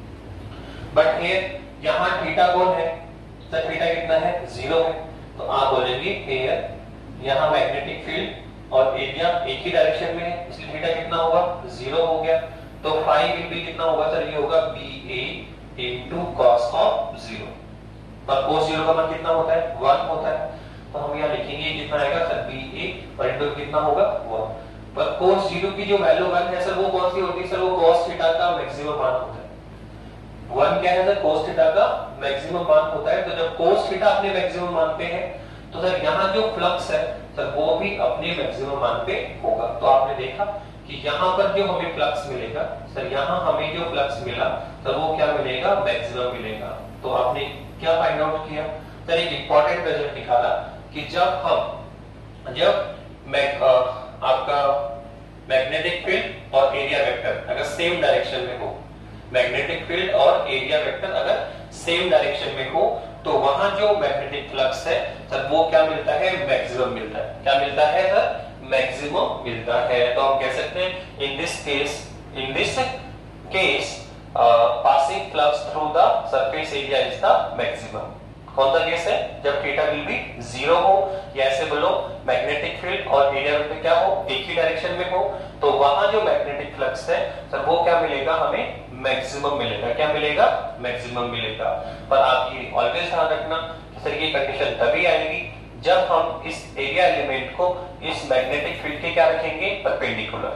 बट हियर यहाँ थीटा कौन है सर, थीटा कितना है, जीरो है। तो आप बोलेंगे हियर यहाँ मैग्नेटिक फील्ड और एरिया एक ही डायरेक्शन में है, इसलिए थीटा कितना होगा, जीरो हो गया। तो फाई विल बी कितना होगा सर, ये होगा B A into cos of zero. पर कोस जीरो का मान कितना होता है, 1 होता है। तो हम यहाँ लिखेंगे कितना आएगा सर, बी ए और इनटू कितना होगा, 1। पर कोस जीरो की जो वैल्यू 1 है सर वो कौन सी होती है सर, वो कॉस थीटा का मैक्सिमम मान होता है। 1 क्या है सर, कोस थीटा का मैक्सिमम मान होता है। तो जब कोस थीटा अपने मैक्सिमम मानते हैं तो सर यहाँ जो फ्लक्स है सर वो भी अपने मैक्सिमम मान पे होगा। तो आपने देखा कि यहाँ पर जो हमें फ्लक्स मिलेगा सर, यहाँ हमें जो फ्लक्स मिला सर वो क्या मिलेगा, मैक्सिमम मिलेगा। तो आपने क्या फाइंड आउट किया सर, एक इंपॉर्टेंट रिजल्ट निकाला कि जब आपका मैग्नेटिक फील्ड और एरिया वेक्टर अगर सेम डायरेक्शन में हो, मैग्नेटिक फील्ड और एरिया वेक्टर अगर सेम डायरेक्शन में हो, तो वहां जो मैग्नेटिक फ्लक्स है सर वो क्या मिलता है, मैक्सिमम मिलता है। क्या मिलता है सर, मैक्सिमम मिलता है। तो हम कह सकते हैं in this case passing flux through the surface area is the maximum. कौन सा केस है, जब थीटा विल बी जीरो हो, या ऐसे बोलो मैग्नेटिक फील्ड और एरिया वेक्टर क्या हो, एक ही डायरेक्शन में हो, तो वहां जो मैग्नेटिक फ्लक्स है सर वो क्या मिलेगा, हमें मैक्सिमम मिलेगा। क्या मिलेगा, मैक्सिमम मिलेगा। पर आप ये ऑलवेज ध्यान रखना कि सर ये कंडीशन तभी आएगी जब हम इस एरिया एलिमेंट को इस मैग्नेटिक फील्ड के क्या रखेंगे, परपेंडिकुलर।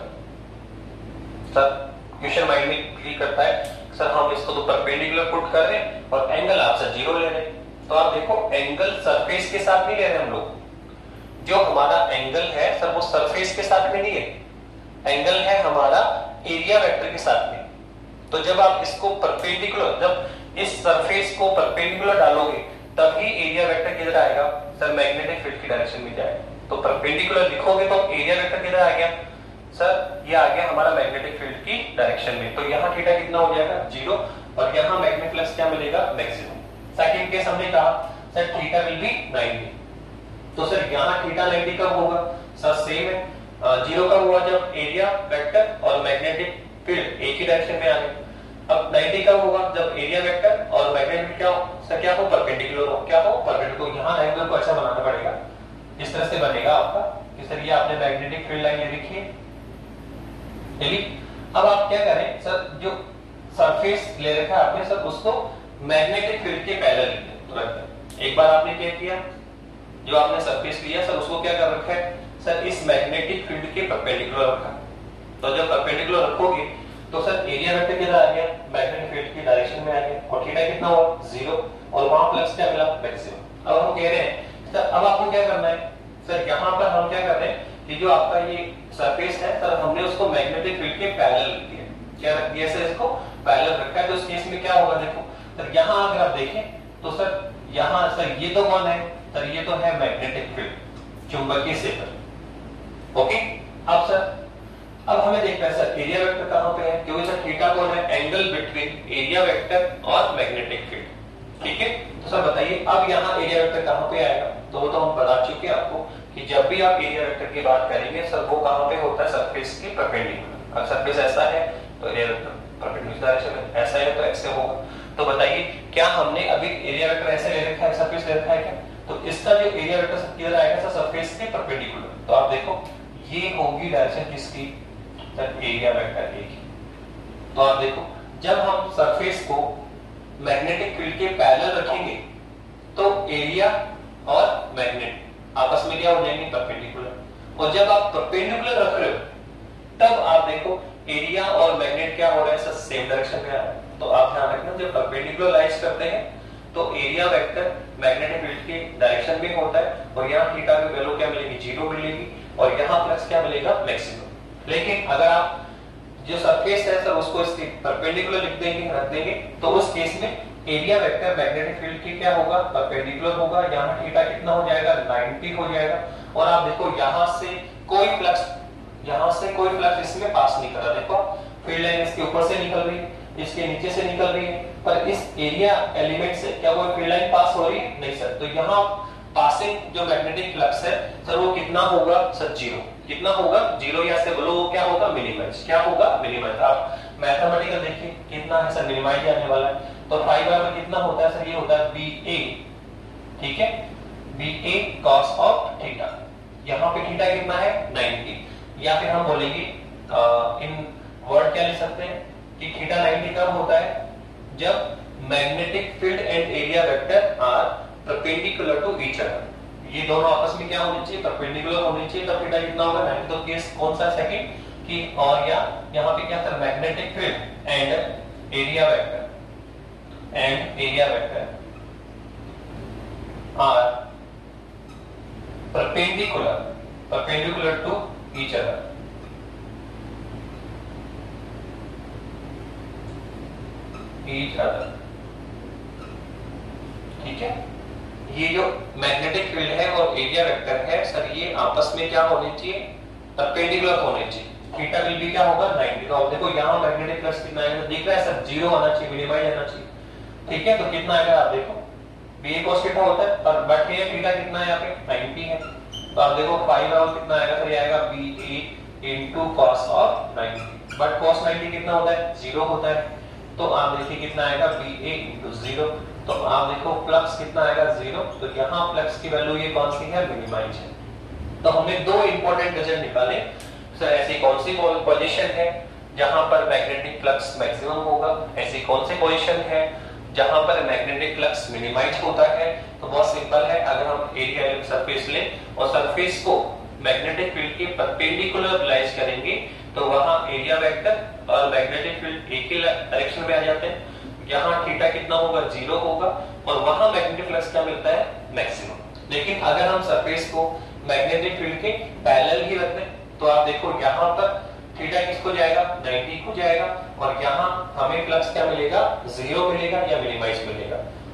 सर क्वेश्चन माइंड में क्लिक करता है सर हम इसको तो परपेंडिकुलर पुट कर रहे हैं और एंगल आपसे जीरो ले रहे हैं। तो आप देखो एंगल सरफेस के साथ नहीं ले रहे हम लोग, जो हमारा एंगल है सर वो सरफेस के साथ में नहीं है, एंगल है हमारा एरिया वेक्टर के साथ में। तो जब आप इसको परपेंडिकुलर, जब इस सरफेस को परपेंडिकुलर डालोगे तभी एरिया वेक्टर किधर आएगा सर, मैग्नेटिक फील्ड की डायरेक्शन में जाएगा। तो परपेंडिकुलर लिखोगे तो एरिया वेक्टर किधर आ गया सर, ये आ गया हमारा मैग्नेटिक फील्ड की डायरेक्शन में। तो यहाँ थीटा कितना हो जाएगा 0 और यहाँ मैग्नेटिक फ्लक्स क्या मिलेगा मैक्सिमम। सेकंड केस हमने कहा सर थीटा विल बी 90, तो सर यहाँ थीटा 90 कब होगा सर, सेम है 0 कब हुआ जब एरिया वेक्टर और मैग्नेटिक फील्ड एक ही डायरेक्शन में आ गए। अब 90 कब होगा जब एरिया वेक्टर और मैग्नेटिक क्या हो सर, क्या हो परपेंडिकुलर हो, क्या हो परपेंडिकुलर। यहाँ एंगल को अच्छा बनाना पड़ेगा, इस तरह से बनेगा आपका कि सर ये आपने मैग्नेटिक फील्ड लाइन ये देखिए। अब आप क्या करें सर, जो सरफेस ले रखा है आपने सर उसको मैग्नेटिक फील्ड के पैरेलल रख दें। एक बार आपने क्या किया, जो आपने सरफेस लिया सर उसको क्या कर रखा है सर, इस मैग्नेटिक फील्ड के परपेंडिकुलर रखा। तो जब परपेंडिकुलर रखोगे तो सर एरिया वेक्टर किधर आ गया मैग्नेटिक फील्ड की डायरेक्शन में आ गया और थीटा कितना हुआ 0 और वहां फ्लक्स क्या मिला मैक्सिमम। अब हम कह रहे हैं सर अब आपको क्या करना है सर, यहाँ पर हम क्या कर रहे हैं कि जो आपका ये सरफेस है सर हमने उसको मैग्नेटिक फील्ड के पैरेलल रख दिया। क्या रख दिया सर, इसको पैरेलल रखा है। तो इस केस में क्या होगा देखो सर, यहाँ अगर आप देखें तो सर यहाँ सर ये तो कौन है सर, ये तो है मैग्नेटिक फील्ड चुंबकीय क्षेत्र। ओके अब सर अब हमें देखना है सर एरिया वेक्टर कहां पे है, क्योंकि सर थीटा कौन है, एंगल बिटवीन एरिया वेक्टर और मैग्नेटिक फील्ड। ठीक है, तो सर बताइए अब यहाँ एरिया वेक्टर कहां पे आएगा, तो वो तो हम बता चुके हैं आपको कि जब भी आप एरिया वेक्टर की बात करेंगे सर वो कहां पे होता है सरफेस के परपेंडिकुलर। अगर सरफेस ऐसा है तो एरिया वेक्टर परपेंडिकुलर डायरेक्शन में, ऐसा है तो ऐसे होगा। तो बताइए क्या हमने अभी एरिया वेक्टर ऐसे ले रखा है, सरफेस ले रखा है क्या, तो इसका जो एरिया वेक्टर किधर आएगा सर सरफेस के परपेंडिकुलर। तो आप देखो ये होगी डायरेक्शन किसकी सर, एरिया वेक्टर की। तो आप देखो जब हम सरफेस को मैग्नेटिक फील्ड के पैरेलल रखेंगे तो एरिया और मैग्नेट आपस में क्या हो जाएंगे परपेंडिकुलर, और जब आप परपेंडिकुलर रख रहे हो तब आप देखो एरिया और मैग्नेट क्या हो रहा है सर, सेम डायरेक्शन में आ रहा है। तो आप ध्यान रखना जब परपेंडिकुलराइज करते हैं तो एरिया वेक्टर मैग्नेटिक फील्ड के डायरेक्शन में होता है और यहाँ थीटा की वैल्यू क्या मिलेगी 0 मिलेगी और यहाँ प्लस क्या मिलेगा मैक्सिमम। लेकिन अगर आप जो सरफेस है सर उसको इसके परपेंडिकुलर लिख देंगे रख देंगे तो उस केस में एरिया वेक्टर मैग्नेटिक फील्ड की क्या होगा परपेंडिकुलर होगा, यहाँ थीटा कितना हो जाएगा 90 हो जाएगा। और आप देखो यहाँ से कोई फ्लक्स इसमें पास नहीं कर रहा, देखो फील्ड लाइन इसके ऊपर से निकल रही है, इसके नीचे से निकल रही है, पर इस एरिया एलिमेंट से क्या कोई फील्ड लाइन पास हो रही है नहीं सर। तो यहाँ पासिंग जो मैग्नेटिक फ्लक्स है सर वो कितना होगा सर 0, कितना होगा 0 या से बोलो वो क्या होगा मिनिमाइज, क्या होगा मिनिमाइज। आप मैथमेटिकल देखिए कितना है सर मिनिमाइज आने वाला है, तो 5 बराबर कितना होता है सर, ये होता है BA, ठीक है BA cos ऑफ थीटा। यहाँ पे थीटा कितना है 90, या फिर हम बोलेंगे इन वर्ड क्या लिख सकते हैं कि थीटा 90 कब होता है जब magnetic field and area vector are perpendicular to each other. ये दोनों आपस में क्या होने चाहिए परपेंडिकुलर होने चाहिए, तब थीटा कितना होगा 90। तो केस कौन सा सेकंड कि और या यहाँ पे क्या sir magnetic field and area vector are perpendicular to each other। ठीक है, ये जो मैग्नेटिक फील्ड है और एरिया वेक्टर है सर ये आपस में क्या होने चाहिए परपेंडिकुलर होने चाहिए। थीटा विल भी क्या होगा 90। तो आप देखो यहाँ मैग्नेटिक फ्लक्स कितना है दिख रहा है सर 0 आना चाहिए, मिनिमाइज आना चाहिए। ठीक है, तो कितना आएगा आप देखो BA cos थीटा होता है और बट ये थीटा कितना है यहाँ पे 90 है। तो आप देखो 5 बराबर कितना आएगा सर, ये आएगा BA into cos of 90, but cos 90 कितना होता है 0 होता है। तो आप देखिए कितना आएगा BA into 0। तो आप देखो फ्लक्स कितना आएगा 0, तो यहाँ फ्लक्स की वैल्यू ये कौन सी है मिनिमाइज है। तो हमने दो इंपॉर्टेंट रिजल्ट निकाले सर, ऐसी कौन सी पोजीशन है जहां पर मैग्नेटिक फ्लक्स मैक्सिमम होगा, ऐसी कौन सी पोजीशन है जहां पर मैग्नेटिक फ्लक्स मिनिमाइज होता है। तो बहुत सिंपल है, अगर हम एरिया सरफेस ले और सरफेस को मैग्नेटिक फील्ड के परपेंडिकुलर लाइज करेंगे तो वहां एरिया वेक्टर और मैग्नेटिक फील्ड एक ही डायरेक्शन में आ जाते हैं। यहाँ थीटा कितना होगा 0 होगा और वहां मैग्नेटिक फ्लक्स क्या मिलता है मैक्सिमम। लेकिन अगर हम सरफेस को मैग्नेटिक फील्ड के पैरेलल ही रख दें तो आप देखो यहाँ पर थीटा किसको जाएगा 90 को जाएगा और यहाँ हमें फ्लक्स क्या मिलेगा 0 मिलेगा या मिनिमाइज मिलेगा।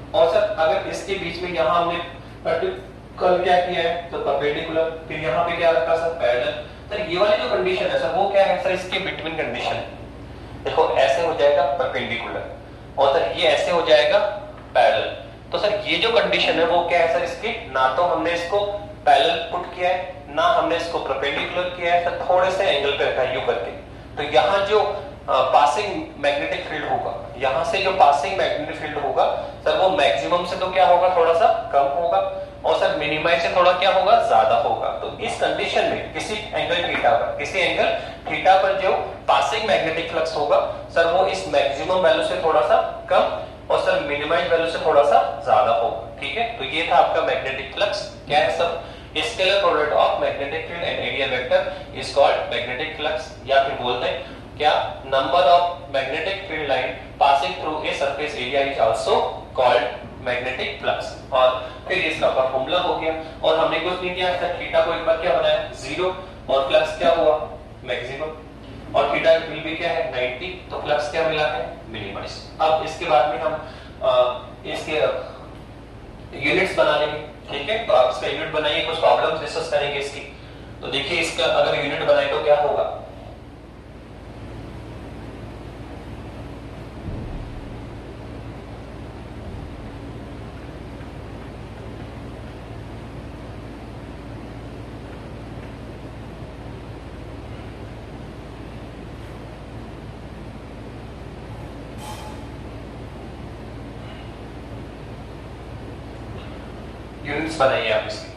और सर अगर इसके बीच में यहाँ हमने कल क्या किया है, तो परपेंडिकुलर, फिर यहाँ पे क्या रखा सर, पैरेलल। सर ये वाली जो कंडीशन है सर वो क्या है सर, इसके बिटवीन कंडीशन है। देखो ऐसे हो जाएगा परपेंडिकुलर और सर ये ऐसे हो जाएगा पैरेलल। तो सर ये जो कंडीशन है वो क्या है सर, इसकी ना तो हमने इसको पैरेलल पुट किया है ना हमने इसको परपेंडिकुलर किया है, सर थोड़े से एंगल पे रखा है यू करके। तो यहाँ जो पासिंग मैग्नेटिक फील्ड होगा, यहाँ से जो पासिंग मैग्नेटिक फील्ड होगा सर वो मैक्सिमम से तो क्या होगा, थोड़ा सा कम होगा, और सर मिनिमाइज से थोड़ा क्या होगा, ज्यादा होगा। तो इस कंडीशन में किसी एंगल थीटा पर, किसी एंगल थीटा पर जो पासिंग मैग्नेटिक फ्लक्स होगा सर वो इस मैक्सिमम वैल्यू से थोड़ा सा कम और सर मिनिमाइज वैल्यू से थोड़ा सा ज्यादा होगा। ठीक है, तो ये था आपका मैग्नेटिक फ्लक्स। क्या है sir, scalar product of magnetic field and area vector is called magnetic flux, या फिर बोलते हैं क्या, number of magnetic field line passing through a surface area is also called magnetic flux. और फिर इसका फॉर्मूला हो गया, और हमने कुछ नहीं किया सर, थीटा को एक बार क्या बनाया, 0, और फ्लक्स क्या हुआ, मैक्सिमम, और थीटा विल भी क्या है 90, तो फ्लक्स क्या मिला है, मिनिमाइज। अब इसके बाद में हम इसके यूनिट्स बना लेंगे। ठीक है, तो आप इसका यूनिट बनाइए, कुछ प्रॉब्लम्स डिस्कस करेंगे इसकी। तो देखिए इसका अगर यूनिट बनाए तो क्या होगा, यूनिट्स बनाइए आप इसकी।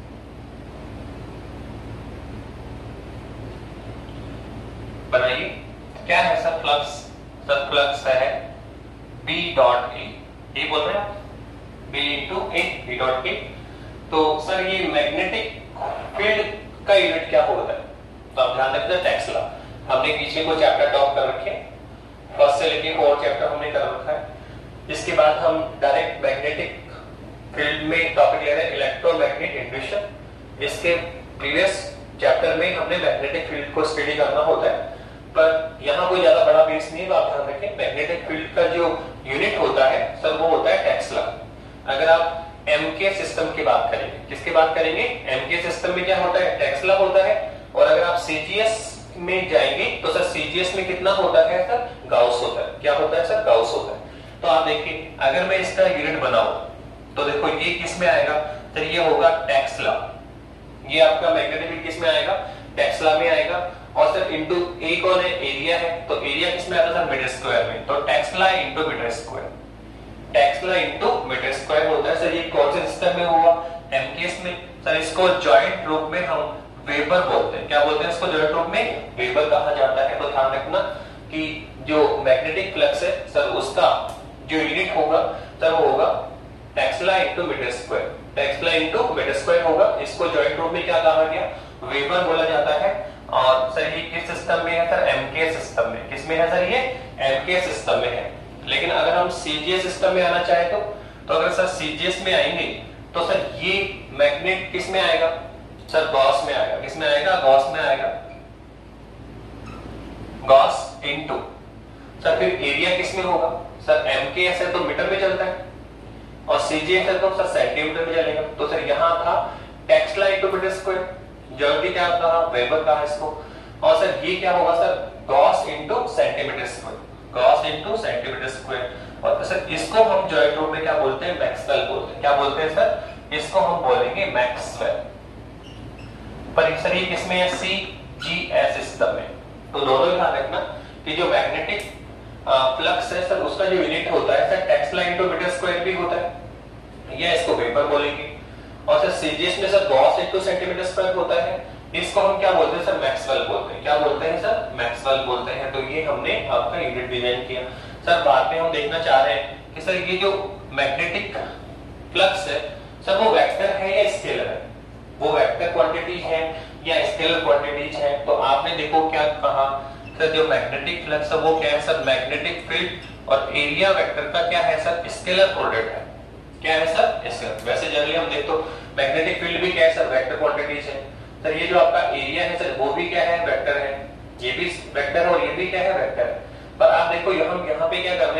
बनाइए, क्या है सर फ्लक्स, सर फ्लक्स है B डॉट ए बोल रहे हैं, B into A, B dot A. तो सर ये मैग्नेटिक फील्ड का यूनिट क्या होता है, तो आप ध्यान रखना टेस्ला, हमने बीच में कोई चैप्टर टॉप कर रखे, फर्स्ट से लेके 4 चैप्टर हमने कर रखा है। इसके बाद हम डायरेक्ट मैग्नेटिक फील्ड में टॉपिक ले रहे हैं इलेक्ट्रोमैग्नेटिक इंड्यूशन। इसके प्रीवियस चैप्टर में हमने मैग्नेटिक फील्ड को स्टडी करना होता है, पर यहाँ कोई ज्यादा बड़ा बेस नहीं है, तो आप ध्यान रखें मैग्नेटिक फील्ड का जो यूनिट होता है सर वो होता है टेस्ला। अगर आप एमके सिस्टम की बात करेंगे, किसकी बात करेंगे, एमके सिस्टम में क्या होता है, टेस्ला होता है। और अगर आप सीजीएस में जाएंगे तो सर सीजीएस में कितना होता है सर, गाउस होता है। क्या होता है सर, गाउस होता है। तो आप देखिए अगर मैं इसका यूनिट बनाऊं तो देखो ये किस में आएगा, तो ये होगा टेस्ला, ये आपका मैग्नेटिक फील्ड किस में आएगा, टेस्ला में आएगा। और सर इनटू ए कौन है, एरिया है, तो एरिया किस में आता है सर, मीटर स्क्वायर में, तो tesla into metre square, tesla into metre square होता है। सर ये कौन से सिस्टम में हुआ, एमकेएस में। सर इसको जॉइंट रूप में हम वेबर बोलते हैं, क्या बोलते हैं इसको, जॉइंट रूप में वेबर कहा जाता है। तो ध्यान रखना कि जो मैग्नेटिक फ्लक्स है सर उसका जो यूनिट होगा सर वो होगा tesla into metre square, tesla into metre square होगा। इसको जॉइंट रूप में क्या कहा गया, वेबर बोला जाता है। और सर ये किस सिस्टम में है सर, एमके सिस्टम में। किस में है सर, ये एमके सिस्टम में है। लेकिन अगर हम सीजीएस सिस्टम में आना चाहे तो अगर सर सीजीएस में आएंगे तो सर ये मैग्नेट किस में आएगा सर, गॉस में आएगा। किस में आएगा, गॉस में आएगा, गॉस इनटू सर फिर एरिया किस में होगा सर, एमकेएस है तो मीटर में चलता है और सीजीएस है तो सर सेंटीमीटर में चलेगा। तो सर यहाँ था टेस्ला इनटू मीटर स्क्वायर, जल्दी क्या कहा, वेबर कहा इसको। और सर ये क्या होगा sir, gauss into centimetre square, gauss into centimetre square. और सर इसको हम जॉइंट रूप में क्या बोलते हैं, मैक्सवेल बोलते हैं। क्या बोलते हैं सर, इसको हम बोलेंगे मैक्सवेल। पर सर ये किसमें है, सीजीएस सिस्टम में। तो दोनों ध्यान रखना कि जो मैग्नेटिक फ्लक्स है सर उसका जो यूनिट होता है sir tesla into metre square भी होता है, या इसको वेबर बोलेंगे। और सर सीजीएस में sir gauss into centimetre square होता है, इसको हम क्या बोलते हैं सर, मैक्सवेल बोलते हैं। क्या बोलते हैं सर, मैक्सवेल बोलते हैं। तो ये हमने आपका यूनिट डिजाइन किया। सर बाद में हम देखना चाह रहे हैं कि सर ये जो मैग्नेटिक फ्लक्स है सर वो वेक्टर है या स्केलर है, वो वेक्टर क्वांटिटी है या स्केलर क्वांटिटीज है। तो आपने देखो क्या कहा सर, जो मैग्नेटिक फ्लक्स है वो क्या है सर, मैग्नेटिक फील्ड और एरिया वेक्टर का क्या है सर, स्केलर प्रोडक्ट है। क्या है सर, स्केलर। वैसे जनरली हम देखो मैग्नेटिक फील्ड भी क्या है सर, वेक्टर क्वांटिटीज है। सर ये जो आपका एरिया है सर वो भी क्या है, वेक्टर है, ये भी वेक्टर और ये भी क्या है, वेक्टर है। पर आप देखो हम यहाँ पे क्या कर रहे हैं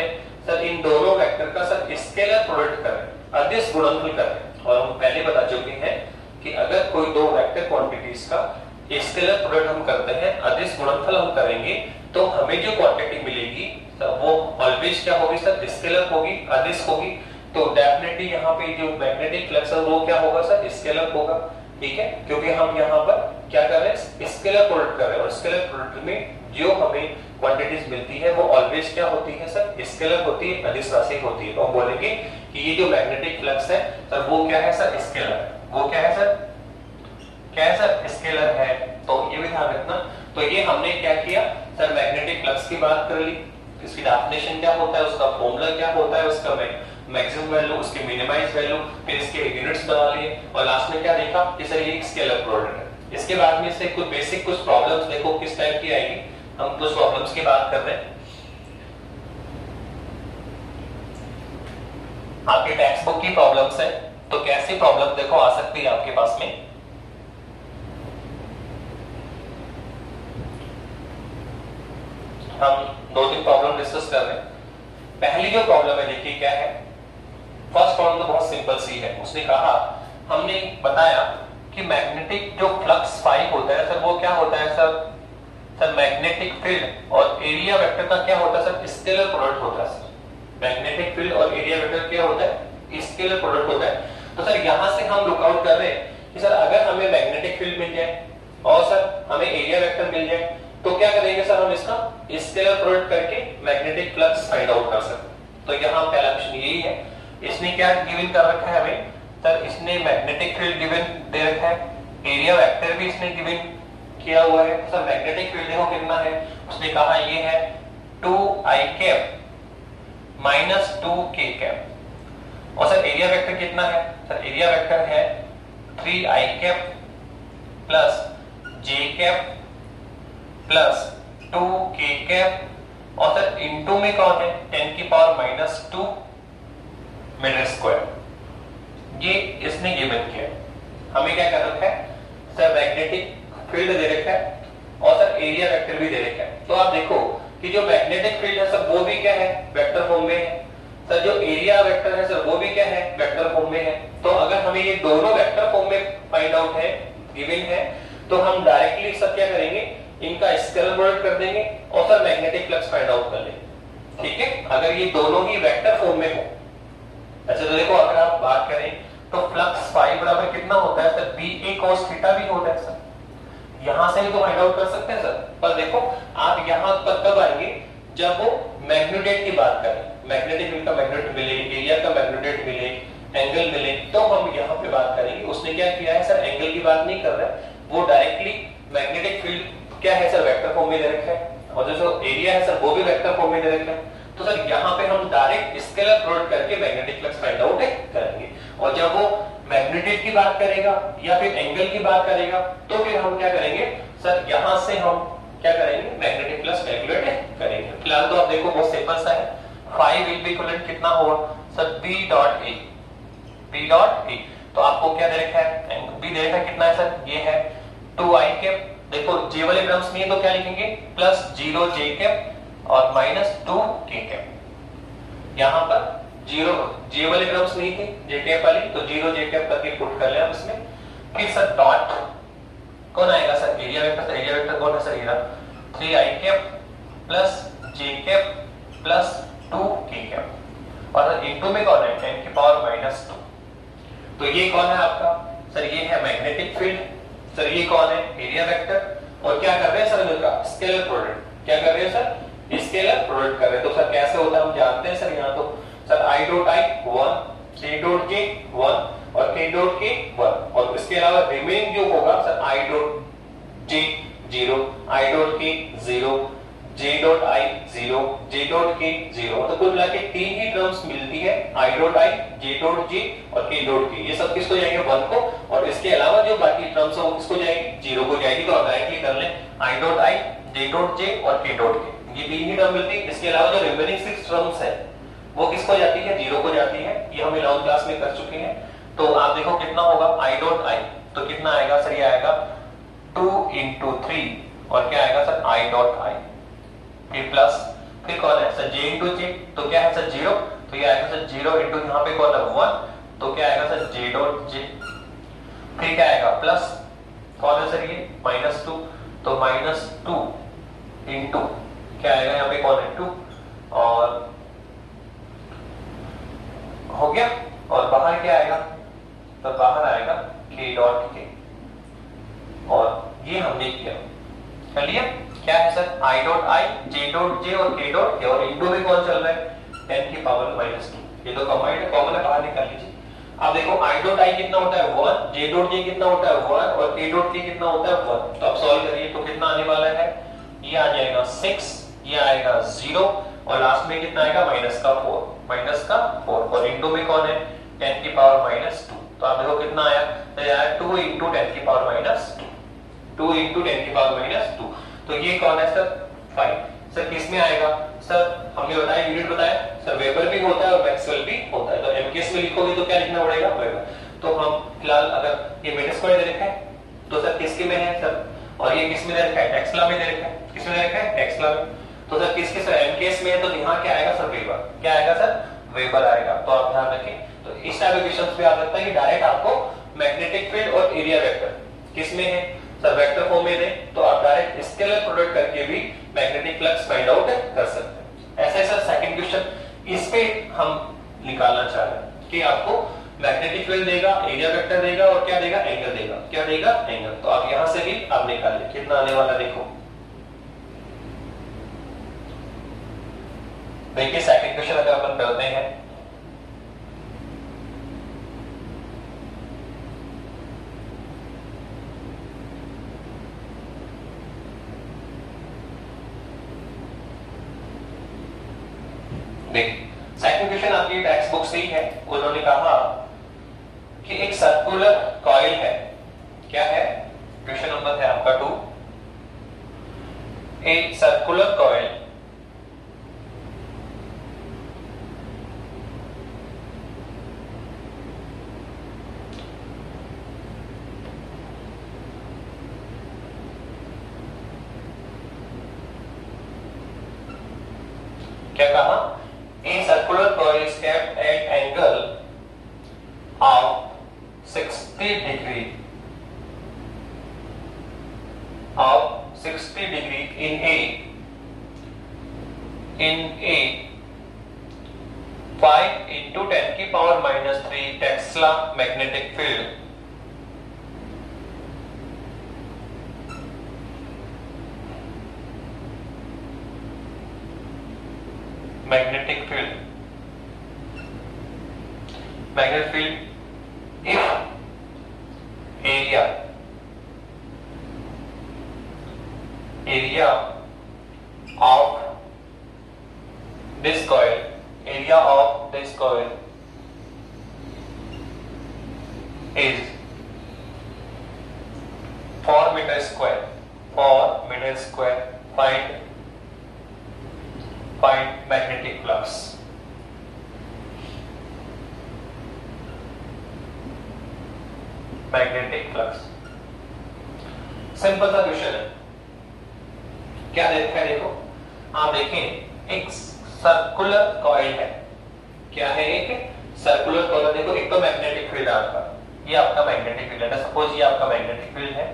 सर इन दोनों वेक्टर का सर स्केलर प्रोडक्ट करें, अदिश गुणनफल करें। और हम पहले बता चुके हैं कि अगर कोई दो वेक्टर क्वांटिटीज का स्केलर प्रोडक्ट हम करते हैं, अदिश गुणनफल हम करेंगे, तो हमें जो क्वांटिटी मिलेगी सर वो ऑलवेज क्या होगी सर, स्केलर होगी, अदिश होगी। तो डेफिनेटली यहाँ पे जो मैग्नेटिक फ्लक्स है वो क्या होगा सर, स्केलर होगा। ठीक है, क्योंकि हम यहाँ पर क्या कर रहे हैं, स्केलर प्रोडक्ट कर रहे हैं, और स्केलर प्रोडक्ट में जो हमें क्वांटिटीज मिलती है वो ऑलवेज क्या होती है सर, स्केलर होती है, अदिश राशि होती है। तो हम बोलेंगे कि ये जो मैग्नेटिक फ्लक्स है सर वो क्या है सर, स्केलर है। वो क्या है सर, क्या है सर, स्केलर है। तो ये भी ध्यान रखना। तो ये हमने क्या किया सर, मैग्नेटिक फ्लक्स की बात कर ली, इसकी डेफिनेशन क्या होता है, उसका फॉर्मूला क्या होता है, उसका मैक्सिमम वैल्यू, उसकी मिनिमाइज वैल्यू, फिर इसके यूनिट्स बना लिए, और लास्ट में क्या देखा कि सर ये एक स्केलर प्रोडक्ट है। इसके बाद में से कुछ बेसिक कुछ प्रॉब्लम्स देखो किस टाइप की आएगी। हम कुछ प्रॉब्लम्स की बात कर रहे हैं, आपके टेक्स्ट बुक की प्रॉब्लम्स है, तो कैसी प्रॉब्लम देखो आ सकती है आपके पास में। हम दो तीन प्रॉब्लम डिस्कस कर रहे हैं। पहली जो प्रॉब्लम है देखिए क्या है, फर्स्ट प्रॉब्लम तो बहुत सिंपल सी है। उसने कहा, हमने बताया कि मैग्नेटिक जो फ्लक्स फाई होता है सर वो क्या होता है सर मैग्नेटिक फील्ड और एरिया वेक्टर का क्या होता है सर, स्केलर प्रोडक्ट होता है सर। मैग्नेटिक फील्ड और एरिया वेक्टर क्या होता है, स्केलर प्रोडक्ट होता है। तो सर यहां से हम लुक आउट कर रहे हैं कि सर अगर हमें मैग्नेटिक फील्ड मिल जाए और सर हमें एरिया वेक्टर मिल जाए, तो क्या करेंगे सर, हम इसका स्केलर प्रोडक्ट करके मैग्नेटिक फ्लक्स फाइंड आउट कर सकते हैं। तो यहाँ पहला ऑप्शन यही है। इसने क्या गिवन कर रखा है हमें सर, इसने मैग्नेटिक फील्ड गिवन दे रखा है, एरिया वेक्टर भी इसने गिवन किया हुआ है। सर मैग्नेटिक फील्ड देखो कितना है, उसने कहा ये है 2i cap minus 2k cap. और सर एरिया वेक्टर कितना है, सर एरिया वेक्टर है 3i cap plus j cap plus 2k cap, और सर इनटू में कौन है 10 की पावर माइनस 2 मीटर स्क्वायर। ये इसने गिवन किया। हमें क्या कर रखा है सर, मैग्नेटिक फील्ड दे रखा है और सर एरिया वेक्टर भी दे रखा है। तो आप देखो कि जो मैग्नेटिक फील्ड है सर वो भी क्या है, वेक्टर फॉर्म में है। सर जो एरिया वेक्टर है सर वो भी क्या है, वेक्टर फॉर्म में है। तो अगर हमें ये दोनों वेक्टर फॉर्म में फाइंड आउट है, गिवन है, तो हम डायरेक्टली सर क्या करेंगे, इनका स्केलर प्रोडक्ट कर देंगे और sir magnetic flux find out कर लेंगे। ठीक है, अगर ये दोनों ही वेक्टर फॉर्म में हो। अच्छा तो देखो अगर आप बात करें तो फ्लक्स फाई बराबर कितना होता है सर, BA cos थीटा भी होता है सर। यहां से भी तो फाइंड आउट कर सकते हैं सर, पर देखो आप यहां पर कब आएंगे, जब वो मैग्नीट्यूड की बात करें, मैग्नेटिक फील्ड का मैग्नीट्यूड मिले, एरिया का मैग्नीट्यूड मिले, एंगल मिले, तो हम यहां पे बात करेंगे। उसने क्या किया है सर, एंगल की बात नहीं कर रहा है, वो डायरेक्टली मैग्नेटिक फील्ड क्या है सर, वेक्टर फॉर्म में दे रखा है, और जो एरिया है सर वो भी वेक्टर फॉर्म में दे रखा है। तो सर यहाँ पे हम डायरेक्ट स्केलर प्रोडक्ट करके मैग्नेटिक फ्लक्स फाइंड आउट करेंगे। और जब वो मैग्नीट्यूड की बात करेगा या फिर एंगल की बात करेगा, तो फिर हम क्या करेंगे सर, यहाँ से हम क्या करेंगे, मैग्नेटिक फ्लक्स कैलकुलेट करेंगे। फिलहाल तो आप देखो बहुत सिंपल सा है, फाई विल बी इक्विवेलेंट कितना होगा सर, B डॉट ए। तो आपको क्या दे रखा है, B दे रखा है कितना है सर, ये है 2i कैप। देखो जे वाले टर्म्स नहीं है तो क्या लिखेंगे, प्लस 0j कैप और माइनस 2k कैप। यहां पर 0j वाले टर्म्स नहीं थे, j कैप वाली, तो 0j कैप करके पुट कर लिया इसमें। फिर सर डॉट कौन आएगा sir, area vector. Area vector कौन है सर, ये 3i cap plus j cap plus 2k cap, और इनटू में कौन है 10 की पावर माइनस 2। तो ये कौन है आपका सर, ये है मैग्नेटिक फील्ड। सर ये कौन है, एरिया वेक्टर। और क्या कर रहे हैं सर, इनका स्केलर प्रोडक्ट। क्या कर रहे हैं सर, स्केलर प्रोडक्ट कर रहे हैं। तो सर कैसे होता है हम जानते हैं सर, यहाँ तो sir i dot i 1, k dot k 1 और k डॉट k 1, और इसके अलावा रिमेनिंग जो होगा sir i dot j 0, i dot k 0, j dot i 0, j dot k 0। तो कुल मिला के तीन ही टर्म्स मिलती है, i dot i, j dot j और k डॉट k। ये सब किसको जाएंगे 1 को, और इसके अलावा जो बाकी टर्म्स है वो किसको जाएंगे, 0 को जाएगी। तो आप डायरेक्टली कर लें i dot i, j dot j और k डॉट k, ये तीन ही टर्म मिलती है। इसके अलावा जो रिमेनिंग 6 टर्म्स है वो किसको जाती है, 0 को जाती है। ये हम 11th क्लास में कर चुके हैं। तो आप देखो कितना होगा, i डॉट i तो कितना आएगा सर, ये आएगा 2 into 3 और क्या आएगा सर, i डॉट i, फिर प्लस फिर कौन है सर जे इंटू जे, तो क्या है सर 0, तो ये आएगा सर 0 इंटू यहाँ पे कौन है 1, तो क्या आएगा सर जे डॉट जे। फिर क्या आएगा प्लस कौन है सर ये -2, तो -2 इंटू क्या आएगा यहाँ पे कौन है 2, और हो गया। और बाहर क्या आएगा, तो बाहर आएगा k डॉट k, और ये हमने किया कर लिया। क्या है sir i dot i, j dot j और k डॉट k, और इंटू में कौन चल रहा है 10 की पावर -2, ये तो कॉमन है, कॉमन है बाहर निकाल लीजिए। अब देखो i डॉट i कितना होता है 1, j डॉट j कितना होता है 1, और k डॉट k कितना होता है 1, तो अब सॉल्व करिए तो कितना आने वाला है, ये आ जाएगा 6, ये आएगा 0, और लास्ट में कितना आएगा -4, और इंटू में कौन है 10 की पावर -2, तो आप देखो कितना आया, तो आया 2 इंटू 10 की पावर -2, 2 इंटू 10 की पावर -2, तो ये कौन है सर 5। सर किस में आएगा, सर हमने बताया यूनिट बताया सर, वेबर भी होता है और मैक्सवेल भी होता है, तो एमकेएस में लिखोगे तो क्या लिखना पड़ेगा वेबर। तो हम फिलहाल अगर ये मीटर स्क्वायर दे रखा है तो सर किसके में है सर, और ये किस में दे रखा है टेक्सला में दे रखा है, किस में दे रखा है टेक्सला में, तो सर किसके सर एमकेएस में है, तो यहाँ क्या आएगा सर वेबर, क्या आएगा सर वेबर आएगा। तो आप ध्यान रखें, तो इस टाइप के क्वेश्चंस पे आ सकता है कि डायरेक्ट आपको मैग्नेटिक फील्ड और एरिया वेक्टर किस में है सर वेक्टर फॉर्म में दे, तो आप डायरेक्ट स्केलर प्रोडक्ट करके भी मैग्नेटिक फ्लक्स फाइंड आउट कर सकते हैं। ऐसा है सर सेकंड क्वेश्चन, इस पे हम निकालना चाह रहे हैं कि आपको मैग्नेटिक फील्ड देगा, एरिया वेक्टर देगा, और क्या देगा एंगल देगा, क्या देगा एंगल। तो आप यहां से भी आप निकालिए कितना आने वाला, देखो देखिए सेकंड क्वेश्चन अगर अपन करते हैं, देखिए सेकंड क्वेश्चन आपकी टेक्स्ट बुक से ही है। उन्होंने कहा कि एक सर्कुलर कॉइल है, क्या है क्वेश्चन नंबर है आपका 2, ए सर्कुलर कॉइल क्या कहा, a circular coil is kept at angle of 60 degree in a 5 into 10 की power -3 tesla magnetic field magnetic field if area of this coil is 4 meter square, find magnetic flux। Simple सा question है, क्या देखा है, देखो आप देखें एक सर्कुलर कॉइल है, क्या है एक सर्कुलर कॉइल, देखो एक तो मैग्नेटिक फील्ड आपका, ये आपका मैग्नेटिक फील्ड है, सपोज ये आपका मैग्नेटिक फील्ड है,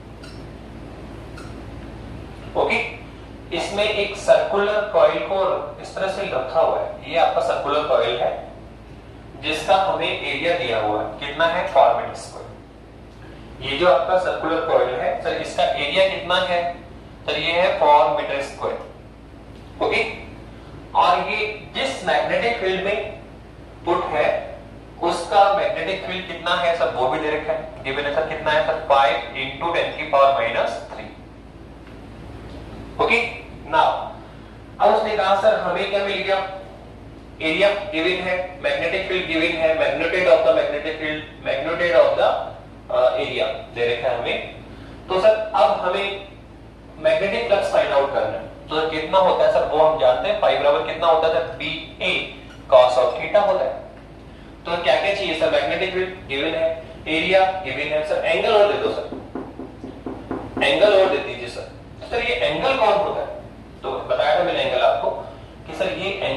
ओके। इसमें एक सर्कुलर कॉइल को इस तरह से रखा हुआ है, ये आपका सर्कुलर कॉइल है जिसका हमें एरिया दिया हुआ है, कितना है 4 मीटर स्क्वायर। ये जो आपका सर्कुलर कॉइल है सर, इसका एरिया कितना है सर, ये है 4 मीटर स्क्वायर, ओके। और ये जिस मैग्नेटिक फील्ड में पुट है उसका मैग्नेटिक फील्ड कितना है सर, वो भी दे रखा है, गिवन है सर, कितना है सर 5 into 10 की पावर -3, ओके। नाउ अब उसने कहा सर हमें क्या मिल गया, एरिया गिवन है, मैग्नेटिक फील्ड गिवन है, magnitude of the magnetic field, magnitude of the area दे रखा है हमें। तो सर अब हमें मैग्नेटिक फ्लक्स फाइंड आउट करना है, तो कितना होता है सर वो हम जानते हैं, पाई बराबर कितना होता है sir BA cos of theta होता है। तो क्या क्या चाहिए सर, मैग्नेटिक फील्ड गिवन है, एरिया गिवन है, सर एंगल और दे दो सर, एंगल और दे दीजिए सर। सर ये एंगल कौन होता है, तो बताया था मैंने एंगल आपको,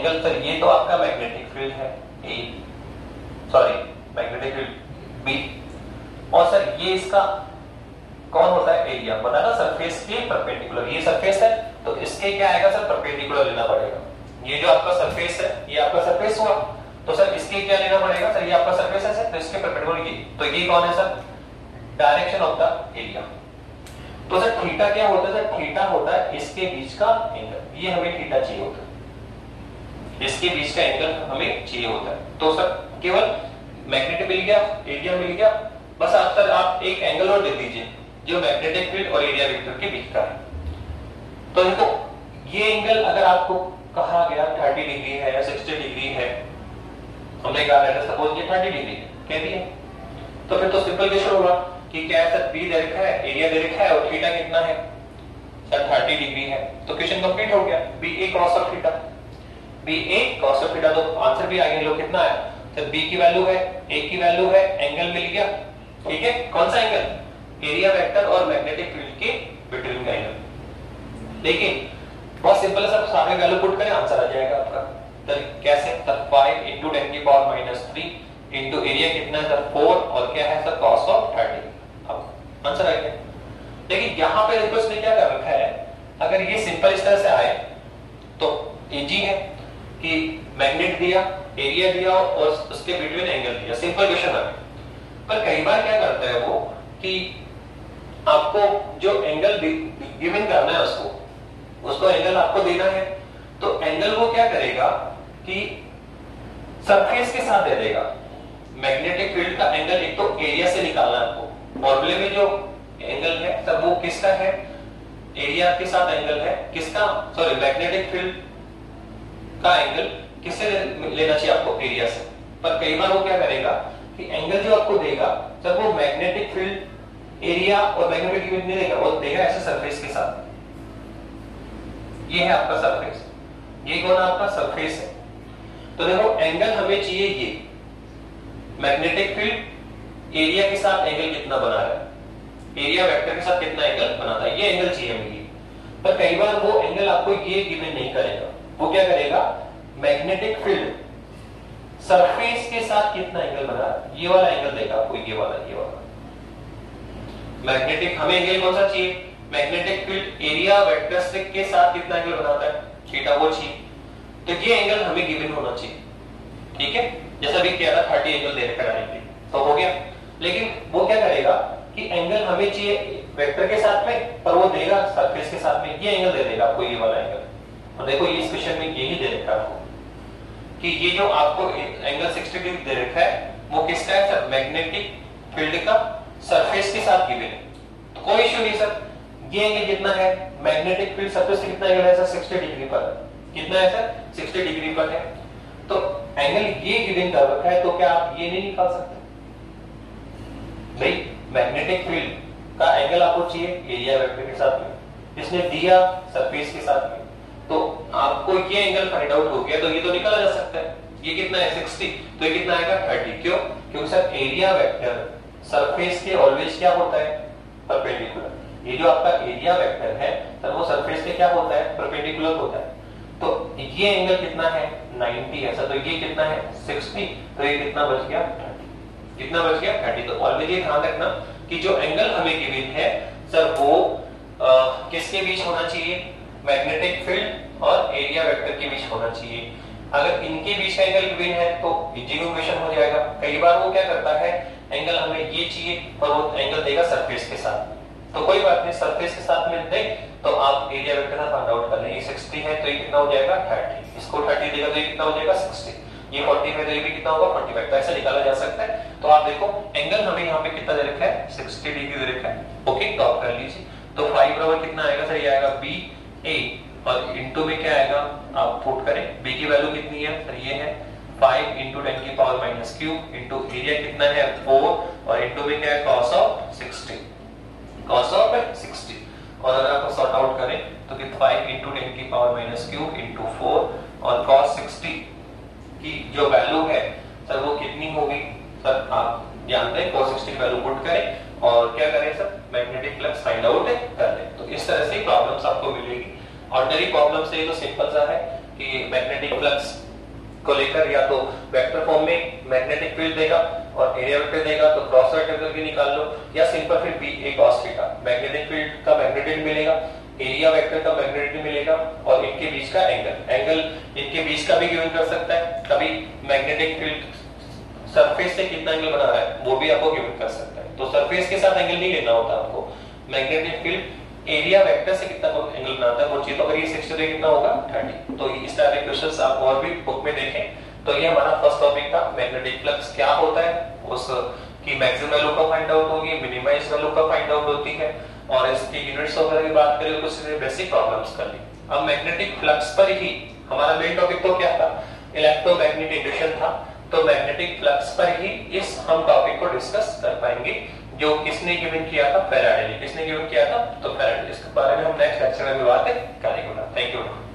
एंगल सर ये तो आपका मैग्नेटिक फील्ड है A, sorry magnetic field B, और सर ये इसका कौन होता है एरिया, बता ना सरफेस के परपेंडिकुलर, ये सरफेस है तो इसके क्या आएगा सर परपेंडिकुलर लेना पड़ेगा। ये जो आपका सरफेस है ये आपका सरफेस हुआ, तो सर इसके क्या लेना पड़ेगा सर, ये आपका सरफेस है सर, तो इसके परपेंडिकुलर ये, तो ये कौन है sir direction of the area. तो सर थीटा क्या होता है सर, थीटा होता है इसके बीच का एंगल, ये हमें थीटा चाहिए होता है, इसके बीच का एंगल हमें चाहिए होता है। तो सर केवल मैग्नेटिक मिल गया, एरिया मिल गया, बस आप सर आप एक एंगल और दे दीजिए जो मैग्नेटिक फील्ड और एरिया वेक्टर के बीच का है। तो देखो ये एंगल अगर आपको कहा गया 30 डिग्री है या 60 डिग्री है, हमने कहा है सपोज ये 30 डिग्री कह दिया, तो फिर तो सिंपल क्वेश्चन होगा कि क्या है सर बी दे रखा है, एरिया दे रखा है और थीटा कितना है सर 30 डिग्री है, तो क्वेश्चन कंप्लीट हो गया, B A cos of theta, B A cos of theta, तो आंसर भी आ गया। लो कितना है सर, बी की वैल्यू है, ए की वैल्यू है, एंगल मिल गया, ठीक है, कौन सा एंगल, एरिया वेक्टर और मैग्नेटिक फील्ड के बिटवीन का एंगल। लेकिन बहुत सिंपल है सर, सारे वैल्यू पुट करें आंसर आ जाएगा आपका। तो कैसे सर 5 × 10⁻³ इनटू एरिया कितना है सर 4 और क्या है सर cos ऑफ 30, अब आंसर आ गया। लेकिन यहां पे देखो इसने क्या कर रखा है, अगर ये सिंपल इस तरह से आए तो इजी है कि मैग्नेट दिया, एरिया दिया और उसके बिटवीन एंगल दिया, सिंपल क्वेश्चन है। पर कई बार क्या करता है वो कि आपको जो एंगल गिवन करना है उसको एंगल आपको देना है, तो एंगल वो क्या करेगा कि सरफेस के साथ दे देगा। मैग्नेटिक फील्ड का एंगल एक तो एरिया से निकालना है आपको, फॉर्मूले में जो एंगल है तब वो किसका है, एरिया के साथ एंगल है किसका, सॉरी मैग्नेटिक फील्ड का एंगल किससे लेना चाहिए आपको, एरिया से। पर कई बार वो क्या करेगा कि एंगल जो आपको देगा सर वो मैग्नेटिक फील्ड एरिया और मैग्नेटिक फील्ड नहीं देगा, वो देगा ऐसे सरफेस के साथ। ये है आपका सरफेस, ये कौन आपका सरफेस है। तो देखो एंगल हमें चाहिए ये मैग्नेटिक फील्ड एरिया के साथ एंगल कितना बना रहा है, एरिया वेक्टर के साथ कितना एंगल बनाता है, ये एंगल चाहिए हमें ये। पर कई बार वो एंगल आपको ये गिवन नहीं करेगा, वो क्या करेगा मैग्नेटिक फील्ड सरफेस के साथ कितना एंगल बना रहा है, ये वाला एंगल देगा आपको, ये वाला मैग्नेटिक, हमें एंगल कौन सा चाहिए, मैग्नेटिक फील्ड एरिया वेक्टर से के साथ कितना एंगल बनाता है, थीटा, वो चाहिए। तो ये एंगल हमें गिवन होना चाहिए, ठीक है, जैसा भी किया था 30 एंगल दे रखा है तो हो गया। लेकिन वो क्या करेगा कि एंगल हमें चाहिए वेक्टर के साथ में, पर वो देगा सरफेस के साथ में, ये एंगल दे देगा आपको, ये वाला एंगल। और देखो ये इस क्वेश्चन में यही दे रखा है आपको कि ये जो आपको एंगल 60 डिग्री दे रखा है वो किसका है सर, मैग्नेटिक फील्ड का सरफेस के साथ गिवन है, तो कोई इश्यू नहीं सर। ये एंगल कितना है, मैग्नेटिक फील्ड सरफेस से कितना एंगल है सर 60 डिग्री पर, कितना है सर 60 डिग्री पर है, तो एंगल ये गिवन कर रखा है, तो क्या आप ये नहीं निकाल सकते भाई, मैग्नेटिक फील्ड का एंगल आपको चाहिए एरिया वेक्टर के साथ में, इसने दिया सरफेस के साथ में, तो आपको ये एंगल फाइंड आउट हो गया, तो ये तो निकाला जा सकता है। ये कितना है 60, तो ये कितना आएगा 30, क्यों, क्योंकि सर एरिया वेक्टर सरफेस के ऑलवेज क्या होता है परपेंडिकुलर, ये जो आपका एरिया वेक्टर है सर वो सरफेस के क्या होता है परपेंडिकुलर होता है। तो ये एंगल कितना है 90 है सर, तो ये कितना है 60, तो ये कितना बच गया 30, कितना बच गया 30। तो ऑलवेज ये ध्यान रखना कि जो एंगल हमें गिवन है सर वो किसके बीच होना चाहिए, मैग्नेटिक फील्ड और एरिया वेक्टर के बीच होना चाहिए। अगर इनके बीच का एंगल गिवन है तो इजी क्वेश्चन हो जाएगा। कई बार वो क्या करता है एंगल हमें ये चाहिए और वो एंगल देगा सरफेस के साथ, तो कोई बात नहीं, सरफेस के साथ में दे तो आप एरिया वेक्टर का फाइंड आउट कर लें। ये 60 है तो ये कितना हो जाएगा 30, इसको 30 देगा तो ये कितना हो जाएगा 60, ये 40 है तो ये भी कितना होगा 45, तो ऐसा निकाला जा सकता है। तो आप देखो एंगल हमें यहाँ पे कितना दे रखा है 60 डिग्री दे रखा है, ओके, तो आप कर लीजिए। तो 5 बराबर कितना आएगा सर, ये आएगा बी ए और इनटू में क्या आएगा आप पुट करें, बी की वैल्यू कितनी है सर, ये है 5 × 10⁻³ इनटू एरिया कितना है 4 और इनटू में क्या है cos ऑफ 60, cos ऑफ 60, और अगर आप सॉर्ट आउट करें तो कि 5 × 10⁻³ इनटू 4 और cos 60 की जो वैल्यू है सर वो कितनी होगी सर, आप जानते हैं cos 60 की वैल्यू पुट करें और क्या करें sir magnetic flux find out कर लें। तो इस तरह से प्रॉब्लम्स आपको मिलेगी। ऑर्डिनरी प्रॉब्लम से तो सिंपल सा है कि मैग्नेटिक फ्लक्स को लेकर या तो वेक्टर फॉर्म में मैग्नेटिक फील्ड देगा और एरिया वेक्टर देगा, तो क्रॉस वेक्टर करके निकाल लो, या सिंपल फिर B A cos theta. Magnetic field का मैग्नेटिक मिलेगा, एरिया वेक्टर का मैग्नेटिक मिलेगा और इनके बीच का एंगल इनके बीच का भी गिवन कर सकता है। कभी मैग्नेटिक फील्ड सरफेस से कितना एंगल बना रहा है वो भी आपको गिवन कर सकता है। तो सरफेस के साथ एंगल नहीं लेना होता आपको, मैग्नेटिक फील्ड एरिया वेक्टर से कितना एंगल बनाता है वो चीज, तो अगर ये 60 तो कितना होगा 30। तो इस टाइप के क्वेश्चंस आप और भी बुक में देखें। तो ये हमारा फर्स्ट टॉपिक था, मैग्नेटिक फ्लक्स क्या होता है, उसकी मैक्सिमम वैल्यू का फाइंड आउट होगी, मिनिमाइज वैल्यू का फाइंड आउट होती है, और इसकी यूनिट्स वगैरह की बात करें तो सिर्फ बेसिक प्रॉब्लम्स कर ली। अब मैग्नेटिक फ्लक्स पर ही हमारा मेन टॉपिक तो क्या था, इलेक्ट्रोमैग्नेटिक इंडक्शन था। तो मैग्नेटिक फ्लक्स पर ही इस हम टॉपिक को डिस्कस कर पाएंगे, जो किसने गिवन किया था, फैराडे ने। किसने गिवन किया था, तो फैराडे। इसके बारे में हम नेक्स्ट लेक्चर में बात करेंगे। Thank you.